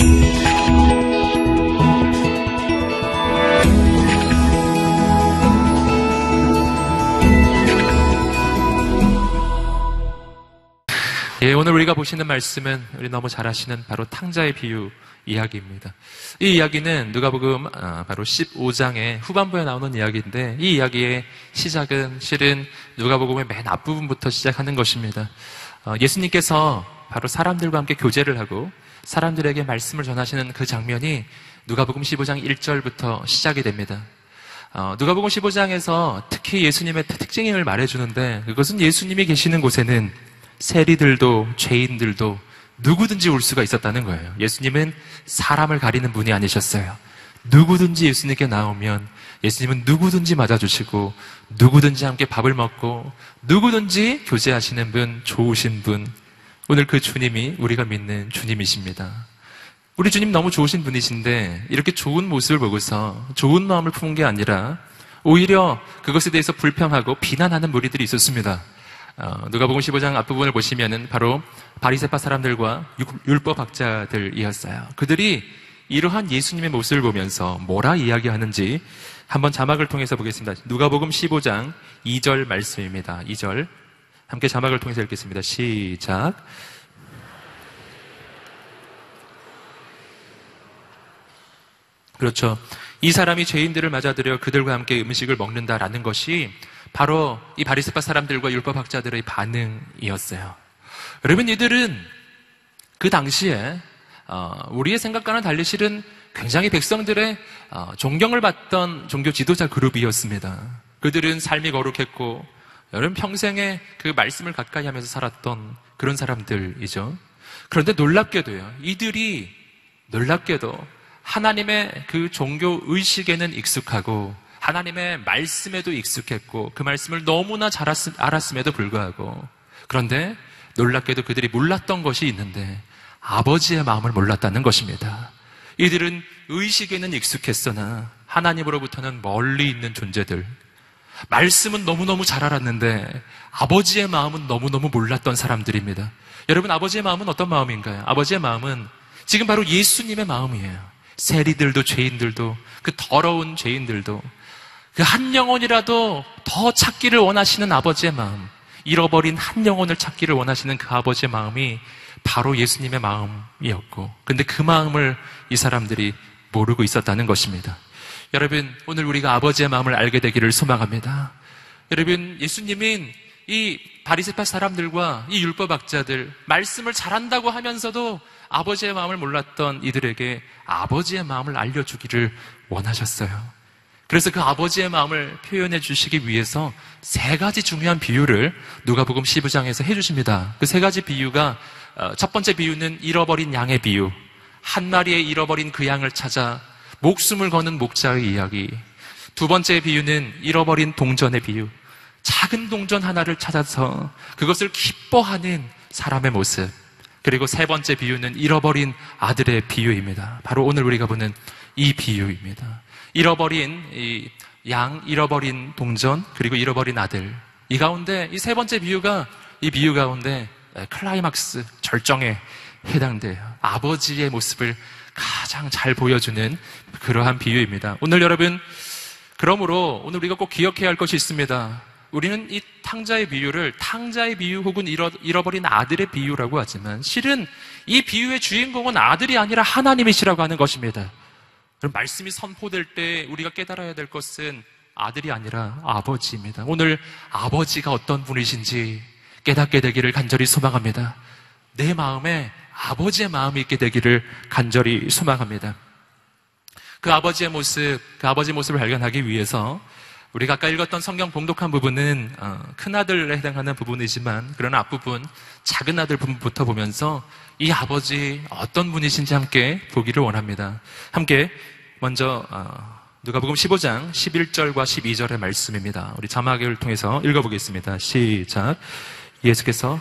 예, 오늘 우리가 보시는 말씀은 우리 너무 잘 아시는 바로 탕자의 비유 이야기입니다. 이 이야기는 누가복음 바로 15장의 후반부에 나오는 이야기인데, 이 이야기의 시작은 실은 누가복음의 맨 앞부분부터 시작하는 것입니다. 예수님께서 바로 사람들과 함께 교제를 하고 사람들에게 말씀을 전하시는 그 장면이 누가복음 15장 1절부터 시작이 됩니다. 누가복음 15장에서 특히 예수님의 특징을 말해주는데, 그것은 예수님이 계시는 곳에는 세리들도 죄인들도 누구든지 올 수가 있었다는 거예요. 예수님은 사람을 가리는 분이 아니셨어요. 누구든지 예수님께 나오면 예수님은 누구든지 맞아주시고 누구든지 함께 밥을 먹고 누구든지 교제하시는 분, 좋으신 분, 오늘 그 주님이 우리가 믿는 주님이십니다. 우리 주님 너무 좋으신 분이신데 이렇게 좋은 모습을 보고서 좋은 마음을 품은 게 아니라 오히려 그것에 대해서 불평하고 비난하는 무리들이 있었습니다. 누가복음 15장 앞부분을 보시면은 바로 바리새파 사람들과 율법학자들이었어요. 그들이 이러한 예수님의 모습을 보면서 뭐라 이야기하는지 한번 자막을 통해서 보겠습니다. 누가복음 15장 2절 말씀입니다. 2절 함께 자막을 통해서 읽겠습니다. 시작. 그렇죠. 이 사람이 죄인들을 맞아들여 그들과 함께 음식을 먹는다라는 것이 바로 이 바리새파 사람들과 율법학자들의 반응이었어요. 여러분, 이들은 그 당시에 우리의 생각과는 달리 실은 굉장히 백성들의 존경을 받던 종교 지도자 그룹이었습니다. 그들은 삶이 거룩했고 여러분 평생에 그 말씀을 가까이 하면서 살았던 그런 사람들이죠. 그런데 놀랍게도요, 이들이 놀랍게도 하나님의 그 종교 의식에는 익숙하고 하나님의 말씀에도 익숙했고 그 말씀을 너무나 잘 알았음에도 불구하고, 그런데 놀랍게도 그들이 몰랐던 것이 있는데 아버지의 마음을 몰랐다는 것입니다. 이들은 의식에는 익숙했으나 하나님으로부터는 멀리 있는 존재들, 말씀은 너무너무 잘 알았는데 아버지의 마음은 너무너무 몰랐던 사람들입니다. 여러분, 아버지의 마음은 어떤 마음인가요? 아버지의 마음은 지금 바로 예수님의 마음이에요. 세리들도 죄인들도 그 더러운 죄인들도 그 한 영혼이라도 더 찾기를 원하시는 아버지의 마음, 잃어버린 한 영혼을 찾기를 원하시는 그 아버지의 마음이 바로 예수님의 마음이었고, 근데 그 마음을 이 사람들이 모르고 있었다는 것입니다. 여러분, 오늘 우리가 아버지의 마음을 알게 되기를 소망합니다. 여러분, 예수님은 이 바리새파 사람들과 이 율법학자들, 말씀을 잘한다고 하면서도 아버지의 마음을 몰랐던 이들에게 아버지의 마음을 알려주기를 원하셨어요. 그래서 그 아버지의 마음을 표현해 주시기 위해서 세 가지 중요한 비유를 누가복음 15장에서 해주십니다. 그 세 가지 비유가, 첫 번째 비유는 잃어버린 양의 비유, 한 마리의 잃어버린 그 양을 찾아 목숨을 거는 목자의 이야기. 두 번째 비유는 잃어버린 동전의 비유, 작은 동전 하나를 찾아서 그것을 기뻐하는 사람의 모습. 그리고 세 번째 비유는 잃어버린 아들의 비유입니다. 바로 오늘 우리가 보는 이 비유입니다. 잃어버린 이 양, 잃어버린 동전, 그리고 잃어버린 아들. 이 가운데 이 세 번째 비유가 이 비유 가운데 클라이막스, 절정에 해당돼요. 아버지의 모습을 가장 잘 보여주는 그러한 비유입니다. 오늘 여러분, 그러므로 오늘 우리가 꼭 기억해야 할 것이 있습니다. 우리는 이 탕자의 비유를 탕자의 비유 혹은 잃어버린 아들의 비유라고 하지만 실은 이 비유의 주인공은 아들이 아니라 하나님이시라고 하는 것입니다. 그럼 말씀이 선포될 때 우리가 깨달아야 될 것은 아들이 아니라 아버지입니다. 오늘 아버지가 어떤 분이신지 깨닫게 되기를 간절히 소망합니다. 내 마음에 아버지의 마음이 있게 되기를 간절히 소망합니다. 그 아버지의 모습을 발견하기 위해서 우리가 아까 읽었던 성경 봉독한 부분은 큰아들에 해당하는 부분이지만, 그런 앞부분, 작은 아들 부분부터 보면서 이 아버지 어떤 분이신지 함께 보기를 원합니다. 함께 먼저 누가복음 15장 11절과 12절의 말씀입니다. 우리 자막을 통해서 읽어보겠습니다. 시작. 예수께서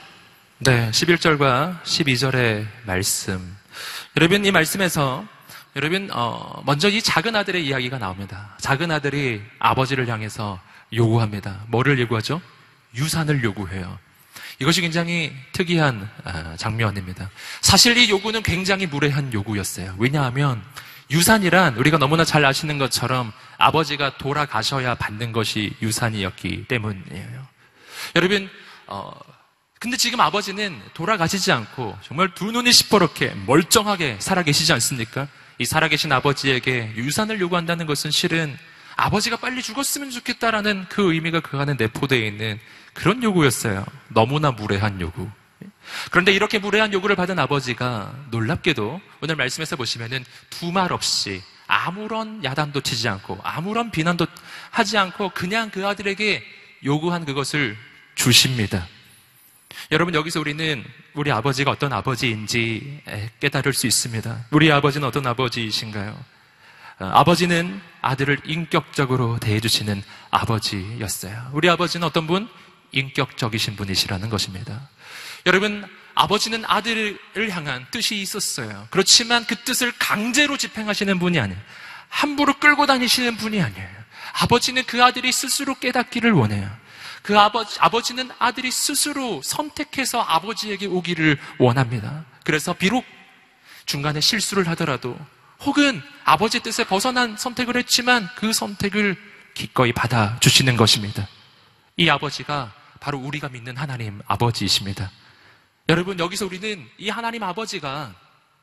네, 11절과 12절의 말씀. 여러분, 이 말씀에서 여러분, 먼저 이 작은 아들의 이야기가 나옵니다. 작은 아들이 아버지를 향해서 요구합니다. 뭐를 요구하죠? 유산을 요구해요. 이것이 굉장히 특이한 장면입니다. 사실 이 요구는 굉장히 무례한 요구였어요. 왜냐하면 유산이란 우리가 너무나 잘 아시는 것처럼 아버지가 돌아가셔야 받는 것이 유산이었기 때문이에요. 여러분, 근데 지금 아버지는 돌아가시지 않고 정말 두 눈이 시퍼렇게 멀쩡하게 살아계시지 않습니까? 이 살아계신 아버지에게 유산을 요구한다는 것은 실은 아버지가 빨리 죽었으면 좋겠다라는 그 의미가 그 안에 내포되어 있는 그런 요구였어요. 너무나 무례한 요구. 그런데 이렇게 무례한 요구를 받은 아버지가 놀랍게도 오늘 말씀에서 보시면은 두말 없이 아무런 야단도 치지 않고 아무런 비난도 하지 않고 그냥 그 아들에게 요구한 그것을 주십니다. 여러분, 여기서 우리는 우리 아버지가 어떤 아버지인지 깨달을 수 있습니다. 우리 아버지는 어떤 아버지이신가요? 아버지는 아들을 인격적으로 대해주시는 아버지였어요. 우리 아버지는 어떤 분? 인격적이신 분이시라는 것입니다. 여러분, 아버지는 아들을 향한 뜻이 있었어요. 그렇지만 그 뜻을 강제로 집행하시는 분이 아니에요. 함부로 끌고 다니시는 분이 아니에요. 아버지는 그 아들이 스스로 깨닫기를 원해요. 그 아버지는 아들이 스스로 선택해서 아버지에게 오기를 원합니다. 그래서 비록 중간에 실수를 하더라도 혹은 아버지의 뜻에 벗어난 선택을 했지만 그 선택을 기꺼이 받아주시는 것입니다. 이 아버지가 바로 우리가 믿는 하나님 아버지이십니다. 여러분, 여기서 우리는 이 하나님 아버지가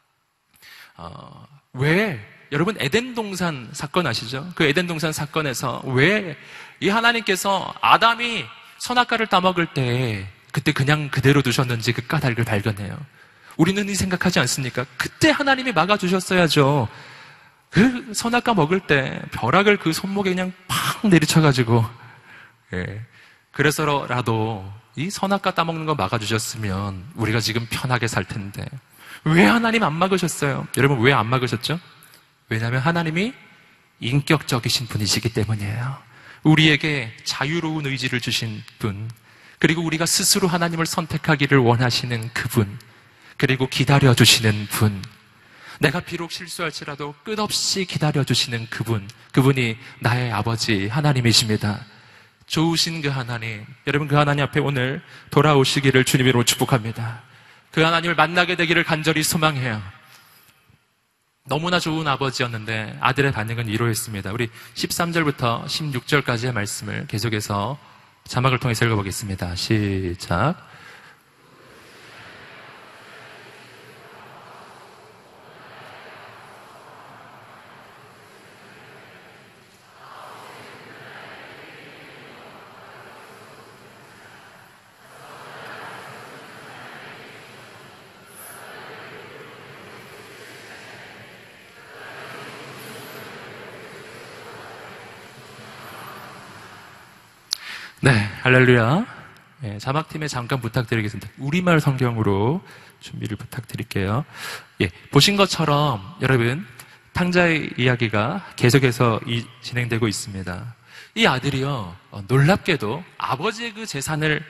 왜 여러분 에덴 동산 사건 아시죠? 그 에덴 동산 사건에서 왜 이 하나님께서 아담이 선악과를 따먹을 때 그때 그냥 그대로 두셨는지 그 까닭을 발견해요. 우리는 이 생각하지 않습니까? 그때 하나님이 막아주셨어야죠. 그 선악과 먹을 때 벼락을 그 손목에 그냥 팍 내리쳐가지고 그래서라도 이 선악과 따먹는 거 막아주셨으면 우리가 지금 편하게 살 텐데 왜 하나님 안 막으셨어요? 여러분, 왜 안 막으셨죠? 왜냐하면 하나님이 인격적이신 분이시기 때문이에요. 우리에게 자유로운 의지를 주신 분, 그리고 우리가 스스로 하나님을 선택하기를 원하시는 그분, 그리고 기다려주시는 분, 내가 비록 실수할지라도 끝없이 기다려주시는 그분이 나의 아버지 하나님이십니다. 좋으신 그 하나님, 여러분, 그 하나님 앞에 오늘 돌아오시기를 주님으로 축복합니다. 그 하나님을 만나게 되기를 간절히 소망해요. 너무나 좋은 아버지였는데 아들의 반응은 이러했습니다. 우리 13절부터 16절까지의 말씀을 계속해서 자막을 통해서 읽어보겠습니다. 시작. 네, 할렐루야. 자막팀에 잠깐 부탁드리겠습니다. 우리말 성경으로 준비를 부탁드릴게요. 보신 것처럼 여러분, 탕자의 이야기가 계속해서 진행되고 있습니다. 이 아들이요, 놀랍게도 아버지의 그 재산을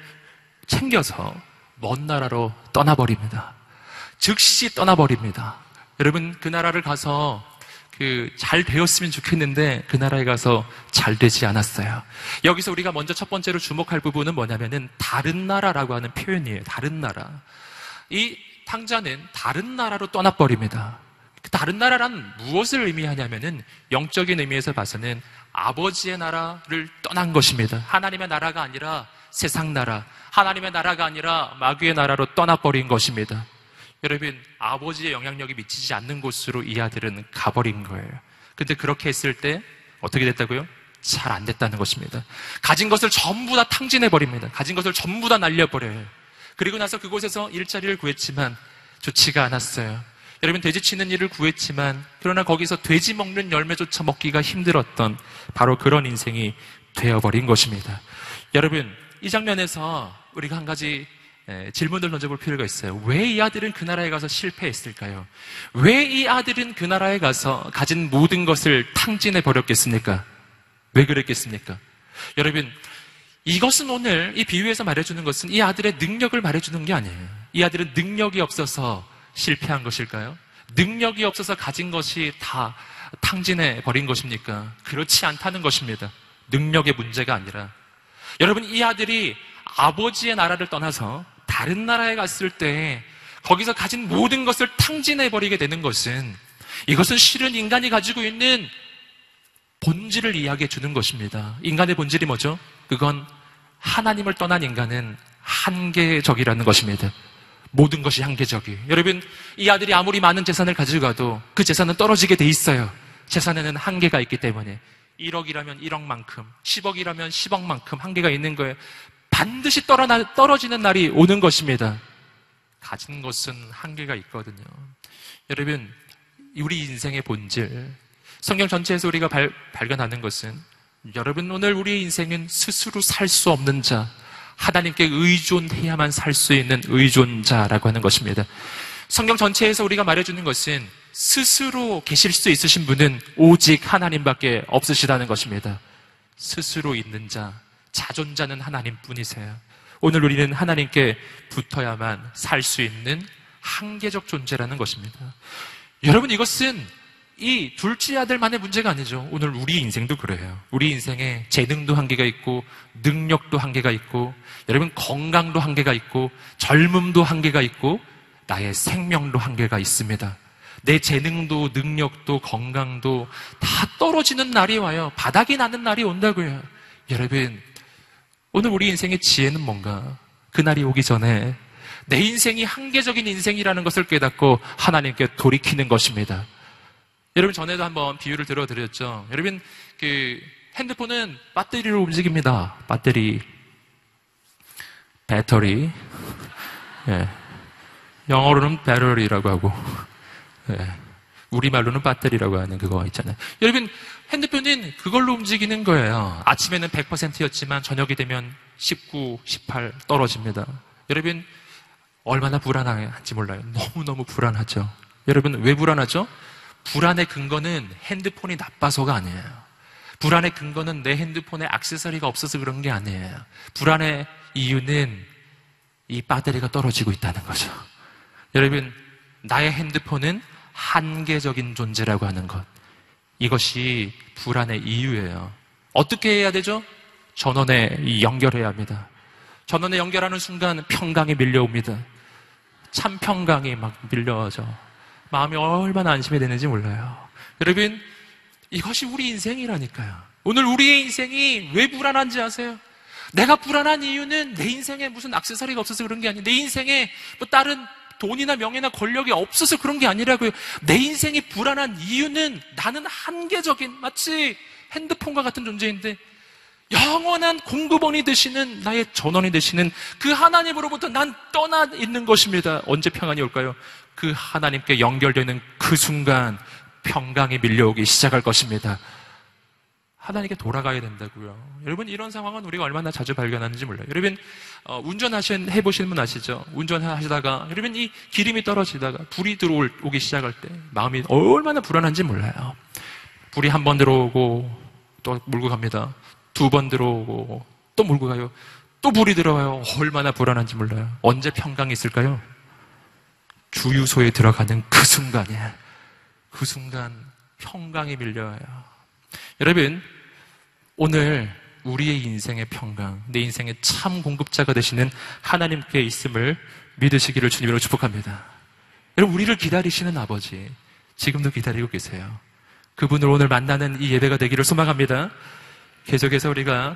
챙겨서 먼 나라로 떠나버립니다. 즉시 떠나버립니다. 여러분, 그 나라를 가서 잘 되었으면 좋겠는데 그 나라에 가서 잘 되지 않았어요. 여기서 우리가 먼저 첫 번째로 주목할 부분은 뭐냐면은 다른 나라라고 하는 표현이에요. 다른 나라. 이 탕자는 다른 나라로 떠나버립니다. 다른 나라란 무엇을 의미하냐면은 영적인 의미에서 봐서는 아버지의 나라를 떠난 것입니다. 하나님의 나라가 아니라 세상 나라, 하나님의 나라가 아니라 마귀의 나라로 떠나버린 것입니다. 여러분, 아버지의 영향력이 미치지 않는 곳으로 이 아들은 가버린 거예요. 근데 그렇게 했을 때 어떻게 됐다고요? 잘 안 됐다는 것입니다. 가진 것을 전부 다 탕진해버립니다. 가진 것을 전부 다 날려버려요. 그리고 나서 그곳에서 일자리를 구했지만 좋지가 않았어요. 여러분, 돼지 치는 일을 구했지만 그러나 거기서 돼지 먹는 열매조차 먹기가 힘들었던 바로 그런 인생이 되어버린 것입니다. 여러분, 이 장면에서 우리가 한 가지 질문을 던져볼 필요가 있어요. 왜 이 아들은 그 나라에 가서 실패했을까요? 왜 이 아들은 그 나라에 가서 가진 모든 것을 탕진해 버렸겠습니까? 왜 그랬겠습니까? 여러분, 이것은 오늘 이 비유에서 말해주는 것은 이 아들의 능력을 말해주는 게 아니에요. 이 아들은 능력이 없어서 실패한 것일까요? 능력이 없어서 가진 것이 다 탕진해 버린 것입니까? 그렇지 않다는 것입니다. 능력의 문제가 아니라. 여러분, 이 아들이 아버지의 나라를 떠나서 다른 나라에 갔을 때 거기서 가진 모든 것을 탕진해 버리게 되는 것은, 이것은 실은 인간이 가지고 있는 본질을 이야기해 주는 것입니다. 인간의 본질이 뭐죠? 그건 하나님을 떠난 인간은 한계적이라는 것입니다. 모든 것이 한계적이에요. 여러분, 이 아들이 아무리 많은 재산을 가지고 가도 그 재산은 떨어지게 돼 있어요. 재산에는 한계가 있기 때문에. 1억이라면 1억만큼, 10억이라면 10억만큼 한계가 있는 거예요. 반드시 떨어지는 날이 오는 것입니다. 가진 것은 한계가 있거든요. 여러분, 우리 인생의 본질, 성경 전체에서 우리가 발견하는 것은, 여러분, 오늘 우리의 인생은 스스로 살 수 없는 자, 하나님께 의존해야만 살 수 있는 의존자라고 하는 것입니다. 성경 전체에서 우리가 말해주는 것은 스스로 계실 수 있으신 분은 오직 하나님밖에 없으시다는 것입니다. 스스로 있는 자, 자존자는 하나님뿐이세요. 오늘 우리는 하나님께 붙어야만 살 수 있는 한계적 존재라는 것입니다. 여러분, 이것은 이 둘째 아들만의 문제가 아니죠. 오늘 우리 인생도 그래요. 우리 인생에 재능도 한계가 있고, 능력도 한계가 있고, 여러분, 건강도 한계가 있고, 젊음도 한계가 있고, 나의 생명도 한계가 있습니다. 내 재능도 능력도 건강도 다 떨어지는 날이 와요. 바닥이 나는 날이 온다고요. 여러분, 오늘 우리 인생의 지혜는 뭔가? 그날이 오기 전에 내 인생이 한계적인 인생이라는 것을 깨닫고 하나님께 돌이키는 것입니다. 여러분, 전에도 한번 비유를 들어드렸죠. 여러분, 핸드폰은 배터리로 움직입니다. 배터리. 예. 영어로는 배터리라고 하고, 예. 우리말로는 배터리라고 하는 그거 있잖아요. 여러분, 핸드폰은 그걸로 움직이는 거예요. 아침에는 100%였지만 저녁이 되면 19, 18 떨어집니다. 여러분, 얼마나 불안한지 몰라요. 너무너무 불안하죠. 여러분, 왜 불안하죠? 불안의 근거는 핸드폰이 나빠서가 아니에요. 불안의 근거는 내 핸드폰에 액세서리가 없어서 그런 게 아니에요. 불안의 이유는 이 배터리가 떨어지고 있다는 거죠. 여러분, 나의 핸드폰은 한계적인 존재라고 하는 것, 이것이 불안의 이유예요. 어떻게 해야 되죠? 전원에 연결해야 합니다. 전원에 연결하는 순간 평강이 밀려옵니다. 참 평강이 막 밀려오죠. 마음이 얼마나 안심이 되는지 몰라요. 여러분, 이것이 우리 인생이라니까요. 오늘 우리의 인생이 왜 불안한지 아세요? 내가 불안한 이유는 내 인생에 무슨 액세서리가 없어서 그런 게 아니에요. 내 인생에 뭐 다른 돈이나 명예나 권력이 없어서 그런 게 아니라고요. 내 인생이 불안한 이유는 나는 한계적인, 마치 핸드폰과 같은 존재인데 영원한 공급원이 되시는, 나의 전원이 되시는 그 하나님으로부터 난 떠나 있는 것입니다. 언제 평안이 올까요? 그 하나님께 연결되는 그 순간 평강이 밀려오기 시작할 것입니다. 하나님께 돌아가야 된다고요. 여러분, 이런 상황은 우리가 얼마나 자주 발견하는지 몰라요. 여러분, 해보시는 분 아시죠? 운전하시다가 여러분, 이 기름이 떨어지다가 불이 들어오기 시작할 때 마음이 얼마나 불안한지 몰라요. 불이 한 번 들어오고 또 몰고 갑니다. 2번 들어오고 또 몰고 가요. 또 불이 들어와요. 얼마나 불안한지 몰라요. 언제 평강이 있을까요? 주유소에 들어가는 그 순간이에요. 그 순간 평강이 밀려와요. 여러분, 오늘 우리의 인생의 평강, 내 인생의 참 공급자가 되시는 하나님께 있음을 믿으시기를 주님으로 축복합니다. 여러분, 우리를 기다리시는 아버지, 지금도 기다리고 계세요. 그분을 오늘 만나는 이 예배가 되기를 소망합니다. 계속해서 우리가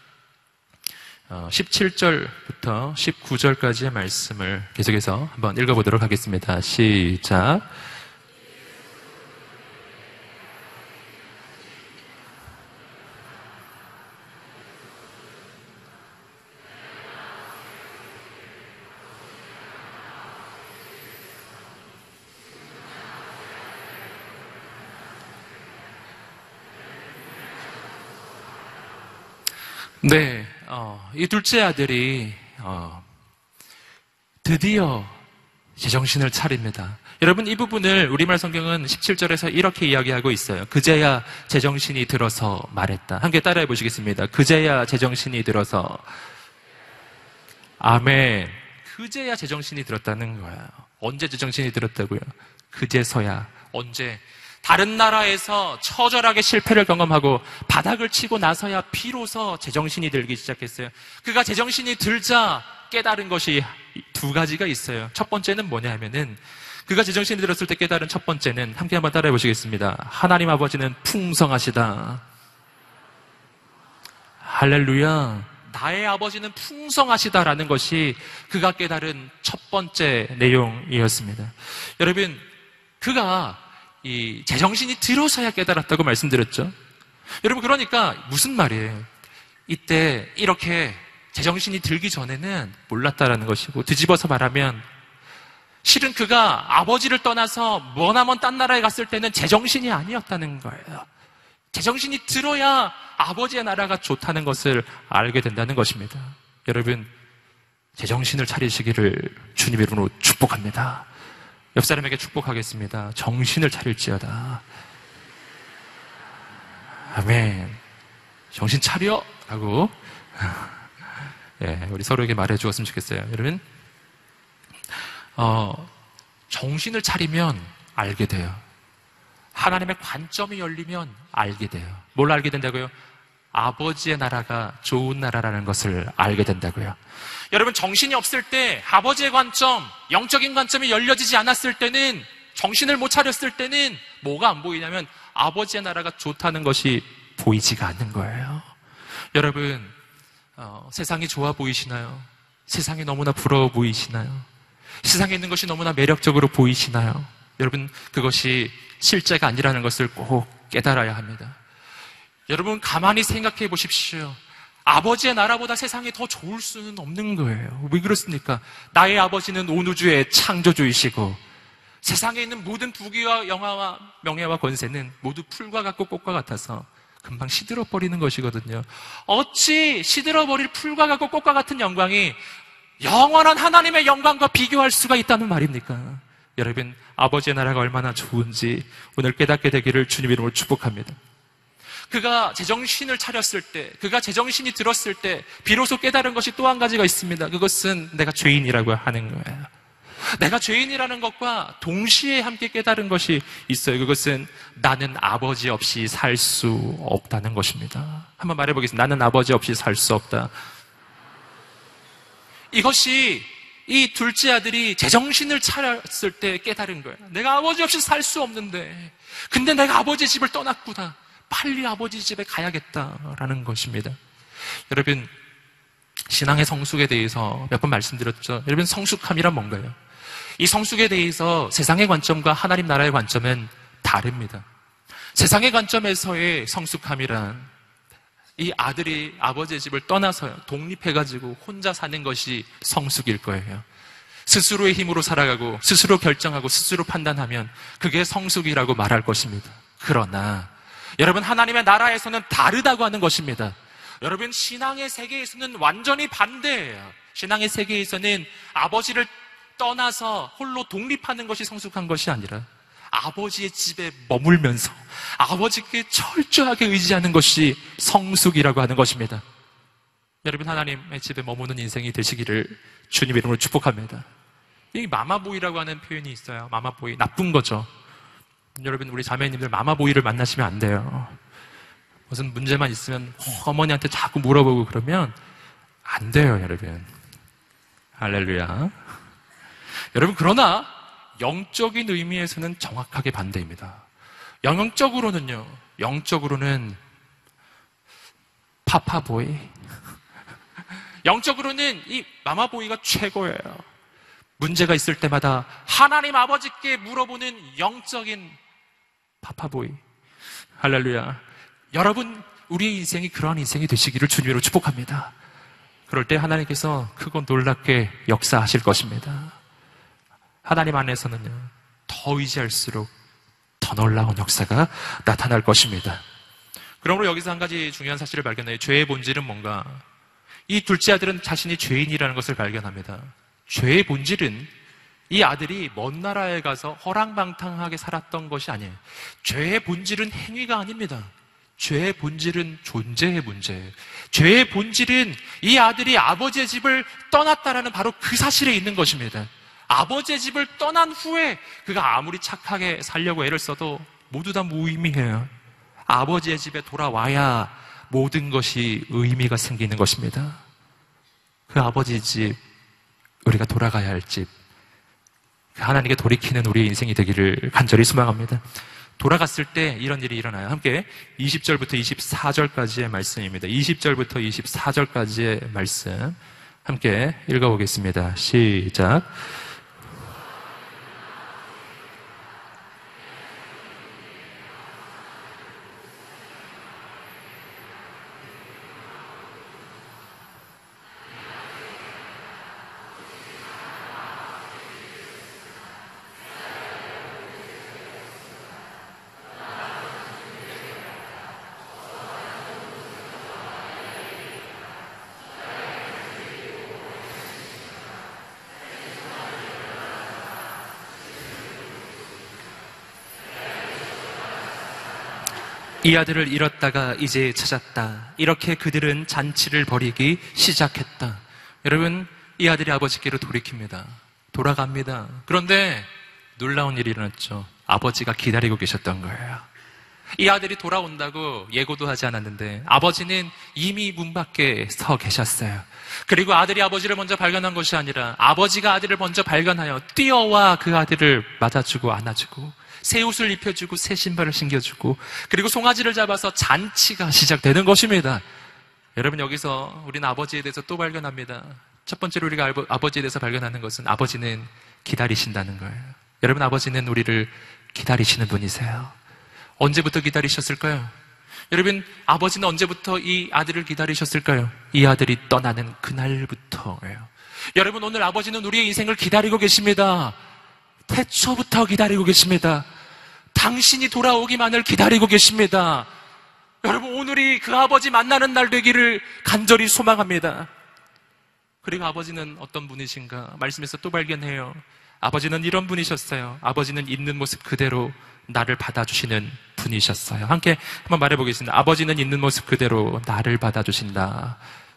17절부터 19절까지의 말씀을 계속해서 한번 읽어보도록 하겠습니다. 시작. 네, 이 둘째 아들이 드디어 제정신을 차립니다. 여러분, 이 부분을 우리말 성경은 17절에서 이렇게 이야기하고 있어요. 그제야 제정신이 들어서 말했다. 함께 따라해 보시겠습니다. 그제야 제정신이 들어서. 아멘. 그제야 제정신이 들었다는 거예요. 언제 제정신이 들었다고요? 그제서야, 언제? 다른 나라에서 처절하게 실패를 경험하고 바닥을 치고 나서야 비로소 제정신이 들기 시작했어요. 그가 제정신이 들자 깨달은 것이 두 가지가 있어요. 첫 번째는 뭐냐 하면은, 그가 제정신이 들었을 때 깨달은 첫 번째는, 함께 한번 따라해 보시겠습니다. 하나님 아버지는 풍성하시다. 할렐루야. 나의 아버지는 풍성하시다라는 것이 그가 깨달은 첫 번째 내용이었습니다. 여러분, 그가 이 제정신이 들어서야 깨달았다고 말씀드렸죠. 여러분, 그러니까 무슨 말이에요? 이때 이렇게 제정신이 들기 전에는 몰랐다라는 것이고, 뒤집어서 말하면 실은 그가 아버지를 떠나서 머나먼 딴 나라에 갔을 때는 제정신이 아니었다는 거예요. 제정신이 들어야 아버지의 나라가 좋다는 것을 알게 된다는 것입니다. 여러분, 제정신을 차리시기를 주님의 이름으로 축복합니다. 옆 사람에게 축복하겠습니다. 정신을 차릴지어다. 아멘. 정신 차려! 라고 우리 서로에게 말해 주었으면 좋겠어요. 여러분, 정신을 차리면 알게 돼요. 하나님의 관점이 열리면 알게 돼요. 뭘 알게 된다고요? 아버지의 나라가 좋은 나라라는 것을 알게 된다고요. 여러분, 정신이 없을 때, 아버지의 관점, 영적인 관점이 열려지지 않았을 때는, 정신을 못 차렸을 때는 뭐가 안 보이냐면 아버지의 나라가 좋다는 것이 보이지가 않는 거예요. 여러분, 세상이 좋아 보이시나요? 세상이 너무나 부러워 보이시나요? 세상에 있는 것이 너무나 매력적으로 보이시나요? 여러분, 그것이 실제가 아니라는 것을 꼭 깨달아야 합니다. 여러분, 가만히 생각해 보십시오. 아버지의 나라보다 세상이 더 좋을 수는 없는 거예요. 왜 그렇습니까? 나의 아버지는 온 우주의 창조주이시고, 세상에 있는 모든 부귀와 영화와 명예와 권세는 모두 풀과 같고 꽃과 같아서 금방 시들어버리는 것이거든요. 어찌 시들어버릴 풀과 같고 꽃과 같은 영광이 영원한 하나님의 영광과 비교할 수가 있다는 말입니까? 여러분, 아버지의 나라가 얼마나 좋은지 오늘 깨닫게 되기를 주님의 이름으로 축복합니다. 그가 제정신을 차렸을 때, 그가 제정신이 들었을 때 비로소 깨달은 것이 또 한 가지가 있습니다. 그것은 내가 죄인이라고 하는 거예요. 내가 죄인이라는 것과 동시에 함께 깨달은 것이 있어요. 그것은 나는 아버지 없이 살 수 없다는 것입니다. 한번 말해보겠습니다. 나는 아버지 없이 살 수 없다. 이것이 이 둘째 아들이 제정신을 차렸을 때 깨달은 거예요. 내가 아버지 없이 살 수 없는데, 근데 내가 아버지 집을 떠났구나. 빨리 아버지 집에 가야겠다라는 것입니다. 여러분, 신앙의 성숙에 대해서 몇 번 말씀드렸죠. 여러분, 성숙함이란 뭔가요? 이 성숙에 대해서 세상의 관점과 하나님 나라의 관점은 다릅니다. 세상의 관점에서의 성숙함이란 이 아들이 아버지의 집을 떠나서 독립해가지고 혼자 사는 것이 성숙일 거예요. 스스로의 힘으로 살아가고 스스로 결정하고 스스로 판단하면 그게 성숙이라고 말할 것입니다. 그러나 여러분, 하나님의 나라에서는 다르다고 하는 것입니다. 여러분, 신앙의 세계에서는 완전히 반대예요. 신앙의 세계에서는 아버지를 떠나서 홀로 독립하는 것이 성숙한 것이 아니라 아버지의 집에 머물면서 아버지께 철저하게 의지하는 것이 성숙이라고 하는 것입니다. 여러분, 하나님의 집에 머무는 인생이 되시기를 주님의 이름으로 축복합니다. 이 마마보이라고 하는 표현이 있어요. 마마보이, 나쁜 거죠. 여러분, 우리 자매님들 마마보이를 만나시면 안 돼요. 무슨 문제만 있으면 어머니한테 자꾸 물어보고 그러면 안 돼요, 여러분. 할렐루야. 여러분, 그러나 영적인 의미에서는 정확하게 반대입니다. 영적으로는 파파보이, 영적으로는 이 마마보이가 최고예요. 문제가 있을 때마다 하나님 아버지께 물어보는 영적인 파파보이. 할렐루야. 여러분, 우리의 인생이 그러한 인생이 되시기를 주님으로 축복합니다. 그럴 때 하나님께서 크고 놀랍게 역사하실 것입니다. 하나님 안에서는요, 더 의지할수록 더 놀라운 역사가 나타날 것입니다. 그러므로 여기서 한 가지 중요한 사실을 발견해요. 죄의 본질은 뭔가? 이 둘째 아들은 자신이 죄인이라는 것을 발견합니다. 죄의 본질은 이 아들이 먼 나라에 가서 허랑방탕하게 살았던 것이 아니에요. 죄의 본질은 행위가 아닙니다. 죄의 본질은 존재의 문제예요. 죄의 본질은 이 아들이 아버지의 집을 떠났다라는 바로 그 사실에 있는 것입니다. 아버지의 집을 떠난 후에 그가 아무리 착하게 살려고 애를 써도 모두 다 무의미해요. 아버지의 집에 돌아와야 모든 것이 의미가 생기는 것입니다. 그 아버지 집, 우리가 돌아가야 할 집, 하나님께 돌이키는 우리의 인생이 되기를 간절히 소망합니다. 돌아갔을 때 이런 일이 일어나요. 함께 20절부터 24절까지의 말씀입니다. 20절부터 24절까지의 말씀 함께 읽어보겠습니다. 시작. 이 아들을 잃었다가 이제 찾았다. 이렇게 그들은 잔치를 벌이기 시작했다. 여러분, 이 아들이 아버지께로 돌이킵니다. 돌아갑니다. 그런데 놀라운 일이 일어났죠. 아버지가 기다리고 계셨던 거예요. 이 아들이 돌아온다고 예고도 하지 않았는데 아버지는 이미 문 밖에 서 계셨어요. 그리고 아들이 아버지를 먼저 발견한 것이 아니라 아버지가 아들을 먼저 발견하여 뛰어와 그 아들을 맞아주고 안아주고 새 옷을 입혀주고 새 신발을 신겨주고 그리고 송아지를 잡아서 잔치가 시작되는 것입니다. 여러분, 여기서 우리는 아버지에 대해서 또 발견합니다. 첫 번째로 우리가 아버지에 대해서 발견하는 것은 아버지는 기다리신다는 거예요. 여러분, 아버지는 우리를 기다리시는 분이세요. 언제부터 기다리셨을까요? 여러분, 아버지는 언제부터 이 아들을 기다리셨을까요? 이 아들이 떠나는 그날부터예요. 여러분, 오늘 아버지는 우리의 인생을 기다리고 계십니다. 태초부터 기다리고 계십니다. 당신이 돌아오기만을 기다리고 계십니다. 여러분, 오늘이 그 아버지 만나는 날 되기를 간절히 소망합니다. 그리고 아버지는 어떤 분이신가? 말씀에서 또 발견해요. 아버지는 이런 분이셨어요. 아버지는 있는 모습 그대로 나를 받아주시는 분이셨어요. 함께 한번 말해보겠습니다. 아버지는 있는 모습 그대로 나를 받아주신다.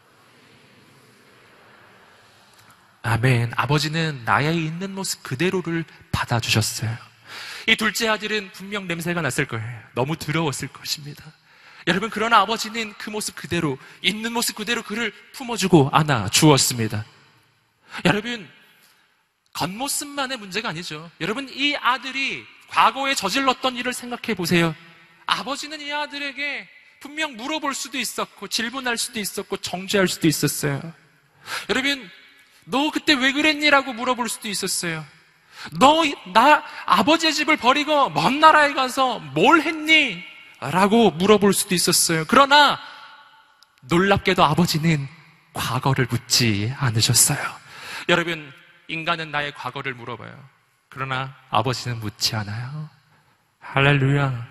아멘. 아버지는 나의 있는 모습 그대로를 받아주셨어요. 이 둘째 아들은 분명 냄새가 났을 거예요. 너무 더러웠을 것입니다. 여러분, 그러나 아버지는 그 모습 그대로, 있는 모습 그대로 그를 품어주고 안아주었습니다. 여러분, 겉모습만의 문제가 아니죠. 여러분, 이 아들이 과거에 저질렀던 일을 생각해 보세요. 아버지는 이 아들에게 분명 물어볼 수도 있었고 질문할 수도 있었고 정죄할 수도 있었어요. 여러분, 너 그때 왜 그랬니?라고 물어볼 수도 있었어요. 나 아버지의 집을 버리고 먼 나라에 가서 뭘 했니? 라고 물어볼 수도 있었어요. 그러나 놀랍게도 아버지는 과거를 묻지 않으셨어요. 여러분, 인간은 나의 과거를 물어봐요. 그러나 아버지는 묻지 않아요. 할렐루야.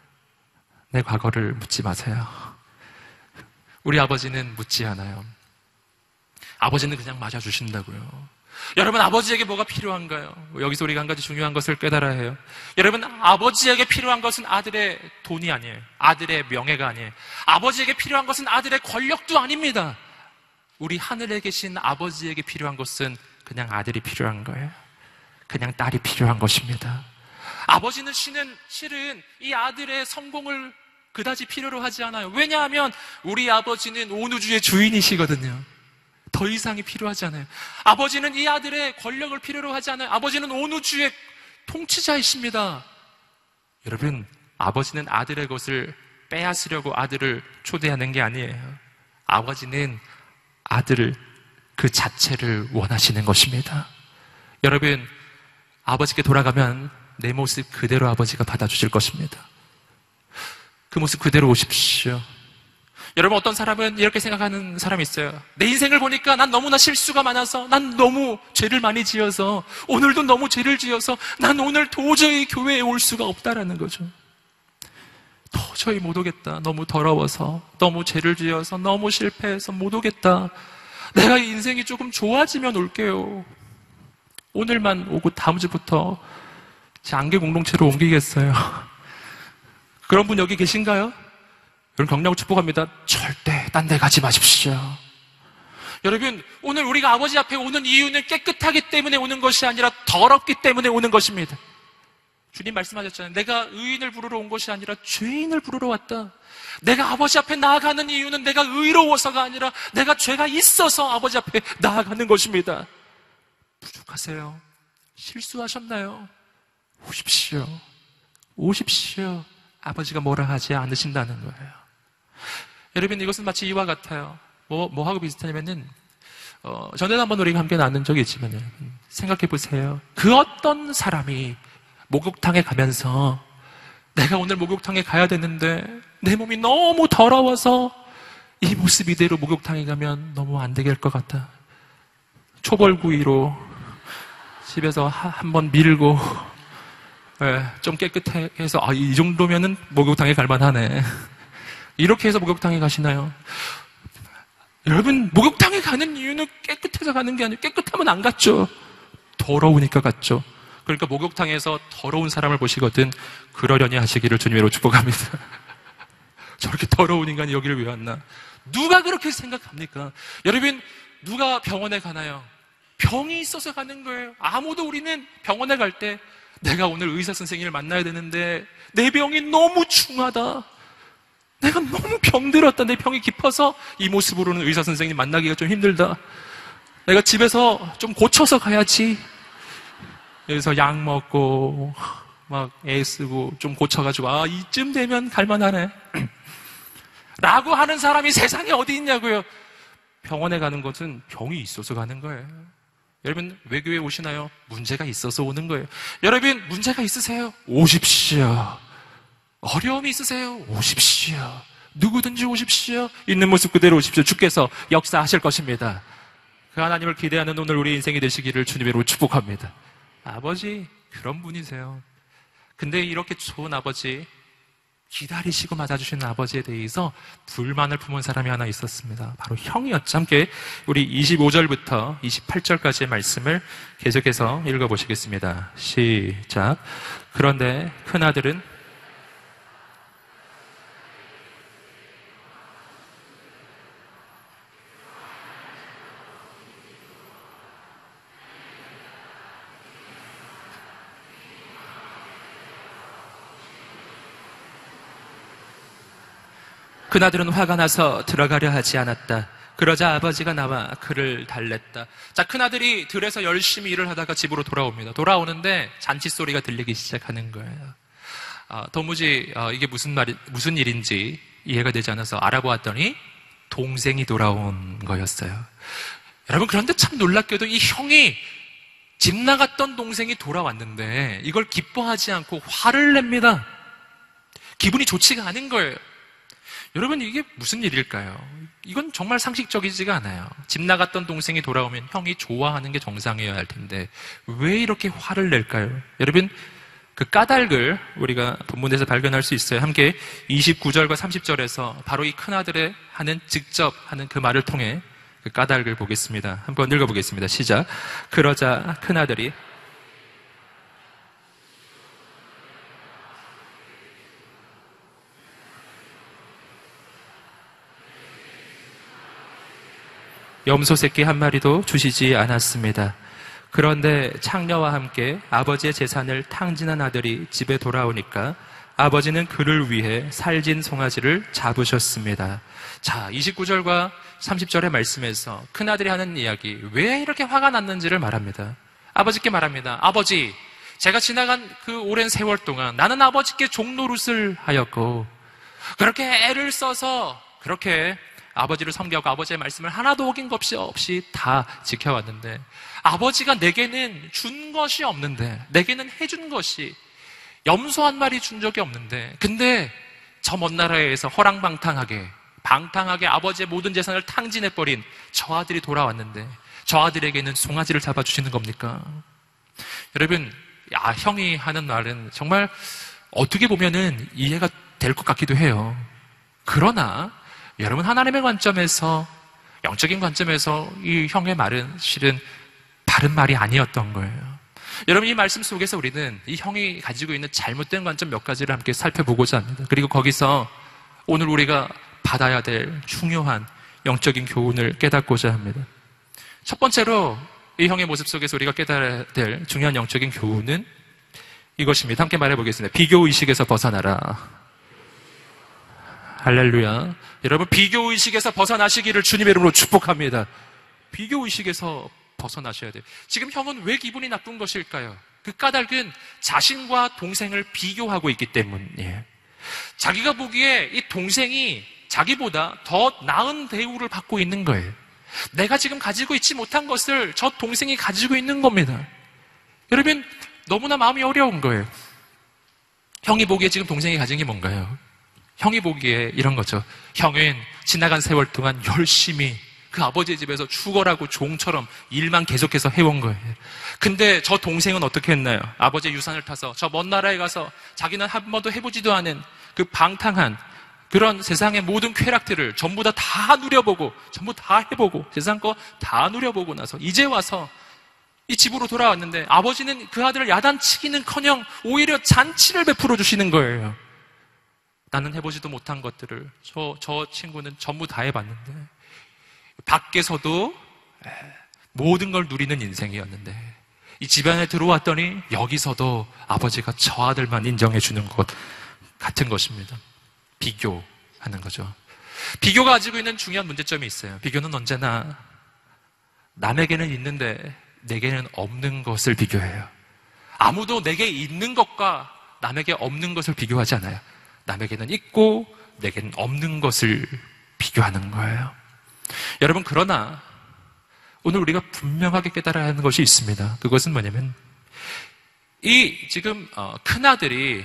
내 과거를 묻지 마세요. 우리 아버지는 묻지 않아요. 아버지는 그냥 맞아주신다고요. 여러분, 아버지에게 뭐가 필요한가요? 여기서 우리가 한 가지 중요한 것을 깨달아야 해요. 여러분, 아버지에게 필요한 것은 아들의 돈이 아니에요. 아들의 명예가 아니에요. 아버지에게 필요한 것은 아들의 권력도 아닙니다. 우리 하늘에 계신 아버지에게 필요한 것은 그냥 아들이 필요한 거예요. 그냥 딸이 필요한 것입니다. 아버지는 실은 이 아들의 성공을 그다지 필요로 하지 않아요. 왜냐하면 우리 아버지는 온 우주의 주인이시거든요. 더 이상이 필요하지 않아요. 아버지는 이 아들의 권력을 필요로 하지 않아요. 아버지는 온 우주의 통치자이십니다. 여러분, 아버지는 아들의 것을 빼앗으려고 아들을 초대하는 게 아니에요. 아버지는 아들을 그 자체를 원하시는 것입니다. 여러분, 아버지께 돌아가면 내 모습 그대로 아버지가 받아주실 것입니다. 그 모습 그대로 오십시오. 여러분, 어떤 사람은 이렇게 생각하는 사람이 있어요. 내 인생을 보니까 난 너무나 실수가 많아서, 난 너무 죄를 많이 지어서, 오늘도 너무 죄를 지어서 난 오늘 도저히 교회에 올 수가 없다라는 거죠. 도저히 못 오겠다. 너무 더러워서, 너무 죄를 지어서, 너무 실패해서 못 오겠다. 내가 인생이 조금 좋아지면 올게요. 오늘만 오고 다음 주부터 제 안개 공동체로 옮기겠어요. 그런 분 여기 계신가요? 여러분, 격려하고 축복합니다. 절대 딴 데 가지 마십시오. 여러분, 오늘 우리가 아버지 앞에 오는 이유는 깨끗하기 때문에 오는 것이 아니라 더럽기 때문에 오는 것입니다. 주님 말씀하셨잖아요. 내가 의인을 부르러 온 것이 아니라 죄인을 부르러 왔다. 내가 아버지 앞에 나아가는 이유는 내가 의로워서가 아니라 내가 죄가 있어서 아버지 앞에 나아가는 것입니다. 부족하세요? 실수하셨나요? 오십시오. 오십시오. 아버지가 뭐라 하지 않으신다는 거예요. 여러분, 이것은 마치 이와 같아요. 뭐하고 비슷하냐면은, 전에도 한번 우리가 함께 나눈 적이 있지만, 생각해 보세요. 그 어떤 사람이 목욕탕에 가면서 내가 오늘 목욕탕에 가야 되는데 내 몸이 너무 더러워서 이 모습 이대로 목욕탕에 가면 너무 안 되게 할 것 같다. 초벌구이로 집에서 한번 밀고 좀 깨끗해 해서 이 정도면은 목욕탕에 갈 만하네. 이렇게 해서 목욕탕에 가시나요? 여러분, 목욕탕에 가는 이유는 깨끗해서 가는 게 아니고 깨끗하면 안 갔죠. 더러우니까 갔죠. 그러니까 목욕탕에서 더러운 사람을 보시거든 그러려니 하시기를 주님으로 축복합니다. 저렇게 더러운 인간이 여기를 왜 왔나? 누가 그렇게 생각합니까? 여러분, 누가 병원에 가나요? 병이 있어서 가는 거예요. 아무도 우리는 병원에 갈 때 내가 오늘 의사 선생님을 만나야 되는데 내 병이 너무 중하다. 내가 너무 병들었다. 내 병이 깊어서 이 모습으로는 의사 선생님 만나기가 좀 힘들다. 내가 집에서 좀 고쳐서 가야지. 여기서 약 먹고 막 애쓰고 좀 고쳐가지고 이쯤 되면 갈만하네 라고 하는 사람이 세상에 어디 있냐고요. 병원에 가는 것은 병이 있어서 가는 거예요. 여러분, 왜 교회 오시나요? 문제가 있어서 오는 거예요. 여러분, 문제가 있으세요? 오십시오. 어려움이 있으세요? 오십시오. 누구든지 오십시오. 있는 모습 그대로 오십시오. 주께서 역사하실 것입니다. 그 하나님을 기대하는 오늘 우리 인생이 되시기를 주님으로 축복합니다. 아버지, 그런 분이세요. 근데 이렇게 좋은 아버지, 기다리시고 맞아주시는 아버지에 대해서 불만을 품은 사람이 하나 있었습니다. 바로 형이었죠. 함께 우리 25절부터 28절까지의 말씀을 계속해서 읽어보시겠습니다. 시작. 그런데 큰아들은 그나들은 화가 나서 들어가려 하지 않았다. 그러자 아버지가 나와 그를 달랬다. 자, 큰아들이 들에서 열심히 일을 하다가 집으로 돌아옵니다. 돌아오는데 잔치 소리가 들리기 시작하는 거예요. 도무지 이게 무슨 일인지 이해가 되지 않아서 알아보았더니 동생이 돌아온 거였어요. 여러분, 그런데 참 놀랍게도 이 형이 집 나갔던 동생이 돌아왔는데 이걸 기뻐하지 않고 화를 냅니다. 기분이 좋지가 않은 거예요. 여러분, 이게 무슨 일일까요? 이건 정말 상식적이지가 않아요. 집 나갔던 동생이 돌아오면 형이 좋아하는 게 정상이어야 할 텐데 왜 이렇게 화를 낼까요? 여러분, 그 까닭을 우리가 본문에서 발견할 수 있어요. 함께 29절과 30절에서 바로 이 큰아들의 직접 하는 그 말을 통해 그 까닭을 보겠습니다. 한번 읽어보겠습니다. 시작. 그러자 큰아들이 염소 새끼 한 마리도 주시지 않았습니다. 그런데 창녀와 함께 아버지의 재산을 탕진한 아들이 집에 돌아오니까 아버지는 그를 위해 살진 송아지를 잡으셨습니다. 자, 29절과 30절의 말씀에서 큰아들이 하는 이야기, 왜 이렇게 화가 났는지를 말합니다. 아버지께 말합니다. 아버지, 제가 지나간 그 오랜 세월 동안 나는 아버지께 종노릇을 하였고 그렇게 애를 써서 그렇게 아버지를 섬기고 아버지의 말씀을 하나도 어긴 것 없이 다 지켜왔는데 아버지가 내게는 준 것이 없는데, 내게는 해준 것이 염소 한 마리 준 적이 없는데, 근데 저 먼 나라에서 허랑방탕하게 아버지의 모든 재산을 탕진해버린 저 아들이 돌아왔는데 저 아들에게는 송아지를 잡아주시는 겁니까? 여러분, 형이 하는 말은 정말 어떻게 보면은 이해가 될 것 같기도 해요. 그러나 여러분, 하나님의 관점에서, 영적인 관점에서 이 형의 말은 실은 바른 말이 아니었던 거예요. 여러분, 이 말씀 속에서 우리는 이 형이 가지고 있는 잘못된 관점 몇 가지를 함께 살펴보고자 합니다. 그리고 거기서 오늘 우리가 받아야 될 중요한 영적인 교훈을 깨닫고자 합니다. 첫 번째로 이 형의 모습 속에서 우리가 깨달아야 될 중요한 영적인 교훈은 이것입니다. 함께 말해보겠습니다. 비교의식에서 벗어나라. 할렐루야. 여러분, 비교의식에서 벗어나시기를 주님의 이름으로 축복합니다. 비교의식에서 벗어나셔야 돼요. 지금 형은 왜 기분이 나쁜 것일까요? 그 까닭은 자신과 동생을 비교하고 있기 때문이에요. 자기가 보기에 이 동생이 자기보다 더 나은 대우를 받고 있는 거예요. 내가 지금 가지고 있지 못한 것을 저 동생이 가지고 있는 겁니다. 여러분, 너무나 마음이 어려운 거예요. 형이 보기에 지금 동생이 가진 게 뭔가요? 형이 보기에 이런 거죠. 형은 지나간 세월 동안 열심히 그 아버지의 집에서 죽어라고 종처럼 일만 계속해서 해온 거예요. 근데 저 동생은 어떻게 했나요? 아버지의 유산을 타서 저 먼 나라에 가서 자기는 한 번도 해보지도 않은 그 방탕한 그런 세상의 모든 쾌락들을 전부 다 누려보고, 전부 다 해보고, 세상 거 다 누려보고 나서 이제 와서 이 집으로 돌아왔는데 아버지는 그 아들을 야단치기는커녕 오히려 잔치를 베풀어 주시는 거예요. 나는 해보지도 못한 것들을 저 친구는 전부 다 해봤는데 밖에서도 모든 걸 누리는 인생이었는데 이 집안에 들어왔더니 여기서도 아버지가 저 아들만 인정해 주는 것 같은 것입니다. 비교하는 거죠. 비교가 가지고 있는 중요한 문제점이 있어요. 비교는 언제나 남에게는 있는데 내게는 없는 것을 비교해요. 아무도 내게 있는 것과 남에게 없는 것을 비교하지 않아요. 남에게는 있고 내게는 없는 것을 비교하는 거예요. 여러분, 그러나 오늘 우리가 분명하게 깨달아야 하는 것이 있습니다. 그것은 뭐냐면 이 지금 큰아들이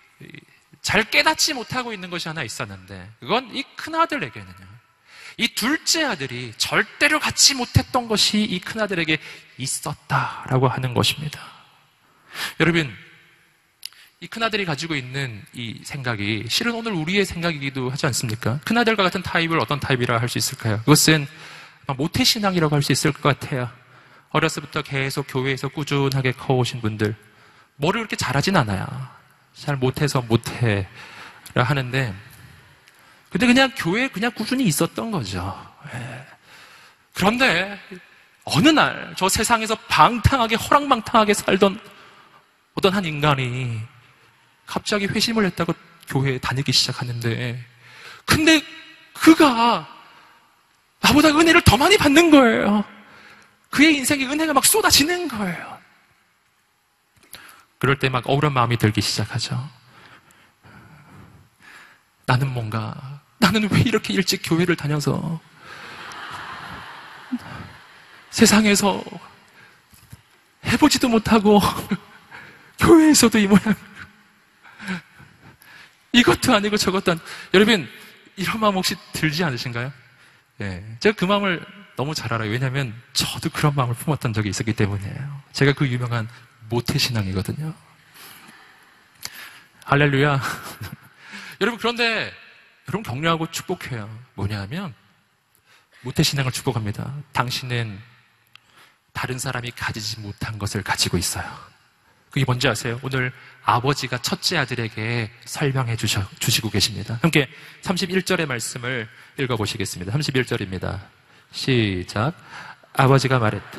잘 깨닫지 못하고 있는 것이 하나 있었는데 그건 이 큰아들에게는요, 이 둘째 아들이 절대로 갖지 못했던 것이 이 큰아들에게 있었다라고 하는 것입니다. 여러분, 이 큰아들이 가지고 있는 이 생각이 실은 오늘 우리의 생각이기도 하지 않습니까? 큰아들과 같은 타입을 어떤 타입이라 할 수 있을까요? 그것은 모태신앙이라고 할 수 있을 것 같아요. 어렸을 때부터 계속 교회에서 꾸준하게 커오신 분들, 뭐를 그렇게 잘하진 않아요. 잘 못해서 못해라 하는데 근데 그냥 교회에 그냥 꾸준히 있었던 거죠. 그런데 어느 날 저 세상에서 방탕하게 허랑방탕하게 살던 어떤 한 인간이 갑자기 회심을 했다고 교회에 다니기 시작하는데 근데 그가 나보다 은혜를 더 많이 받는 거예요. 그의 인생에 은혜가 막 쏟아지는 거예요. 그럴 때 막 억울한 마음이 들기 시작하죠. 나는 왜 이렇게 일찍 교회를 다녀서 세상에서 해보지도 못하고 교회에서도 이 모양 이것도 아니고 저것도 아니고. 여러분, 이런 마음 혹시 들지 않으신가요? 제가 그 마음을 너무 잘 알아요. 왜냐하면 저도 그런 마음을 품었던 적이 있었기 때문이에요. 제가 그 유명한 모태신앙이거든요. 할렐루야. 여러분, 그런데 여러분 격려하고 축복해요. 뭐냐면 모태신앙을 축복합니다. 당신은 다른 사람이 가지지 못한 것을 가지고 있어요. 그게 뭔지 아세요? 오늘 아버지가 첫째 아들에게 설명해 주시고 계십니다. 함께 31절의 말씀을 읽어보시겠습니다. 31절입니다. 시작. 아버지가 말했다.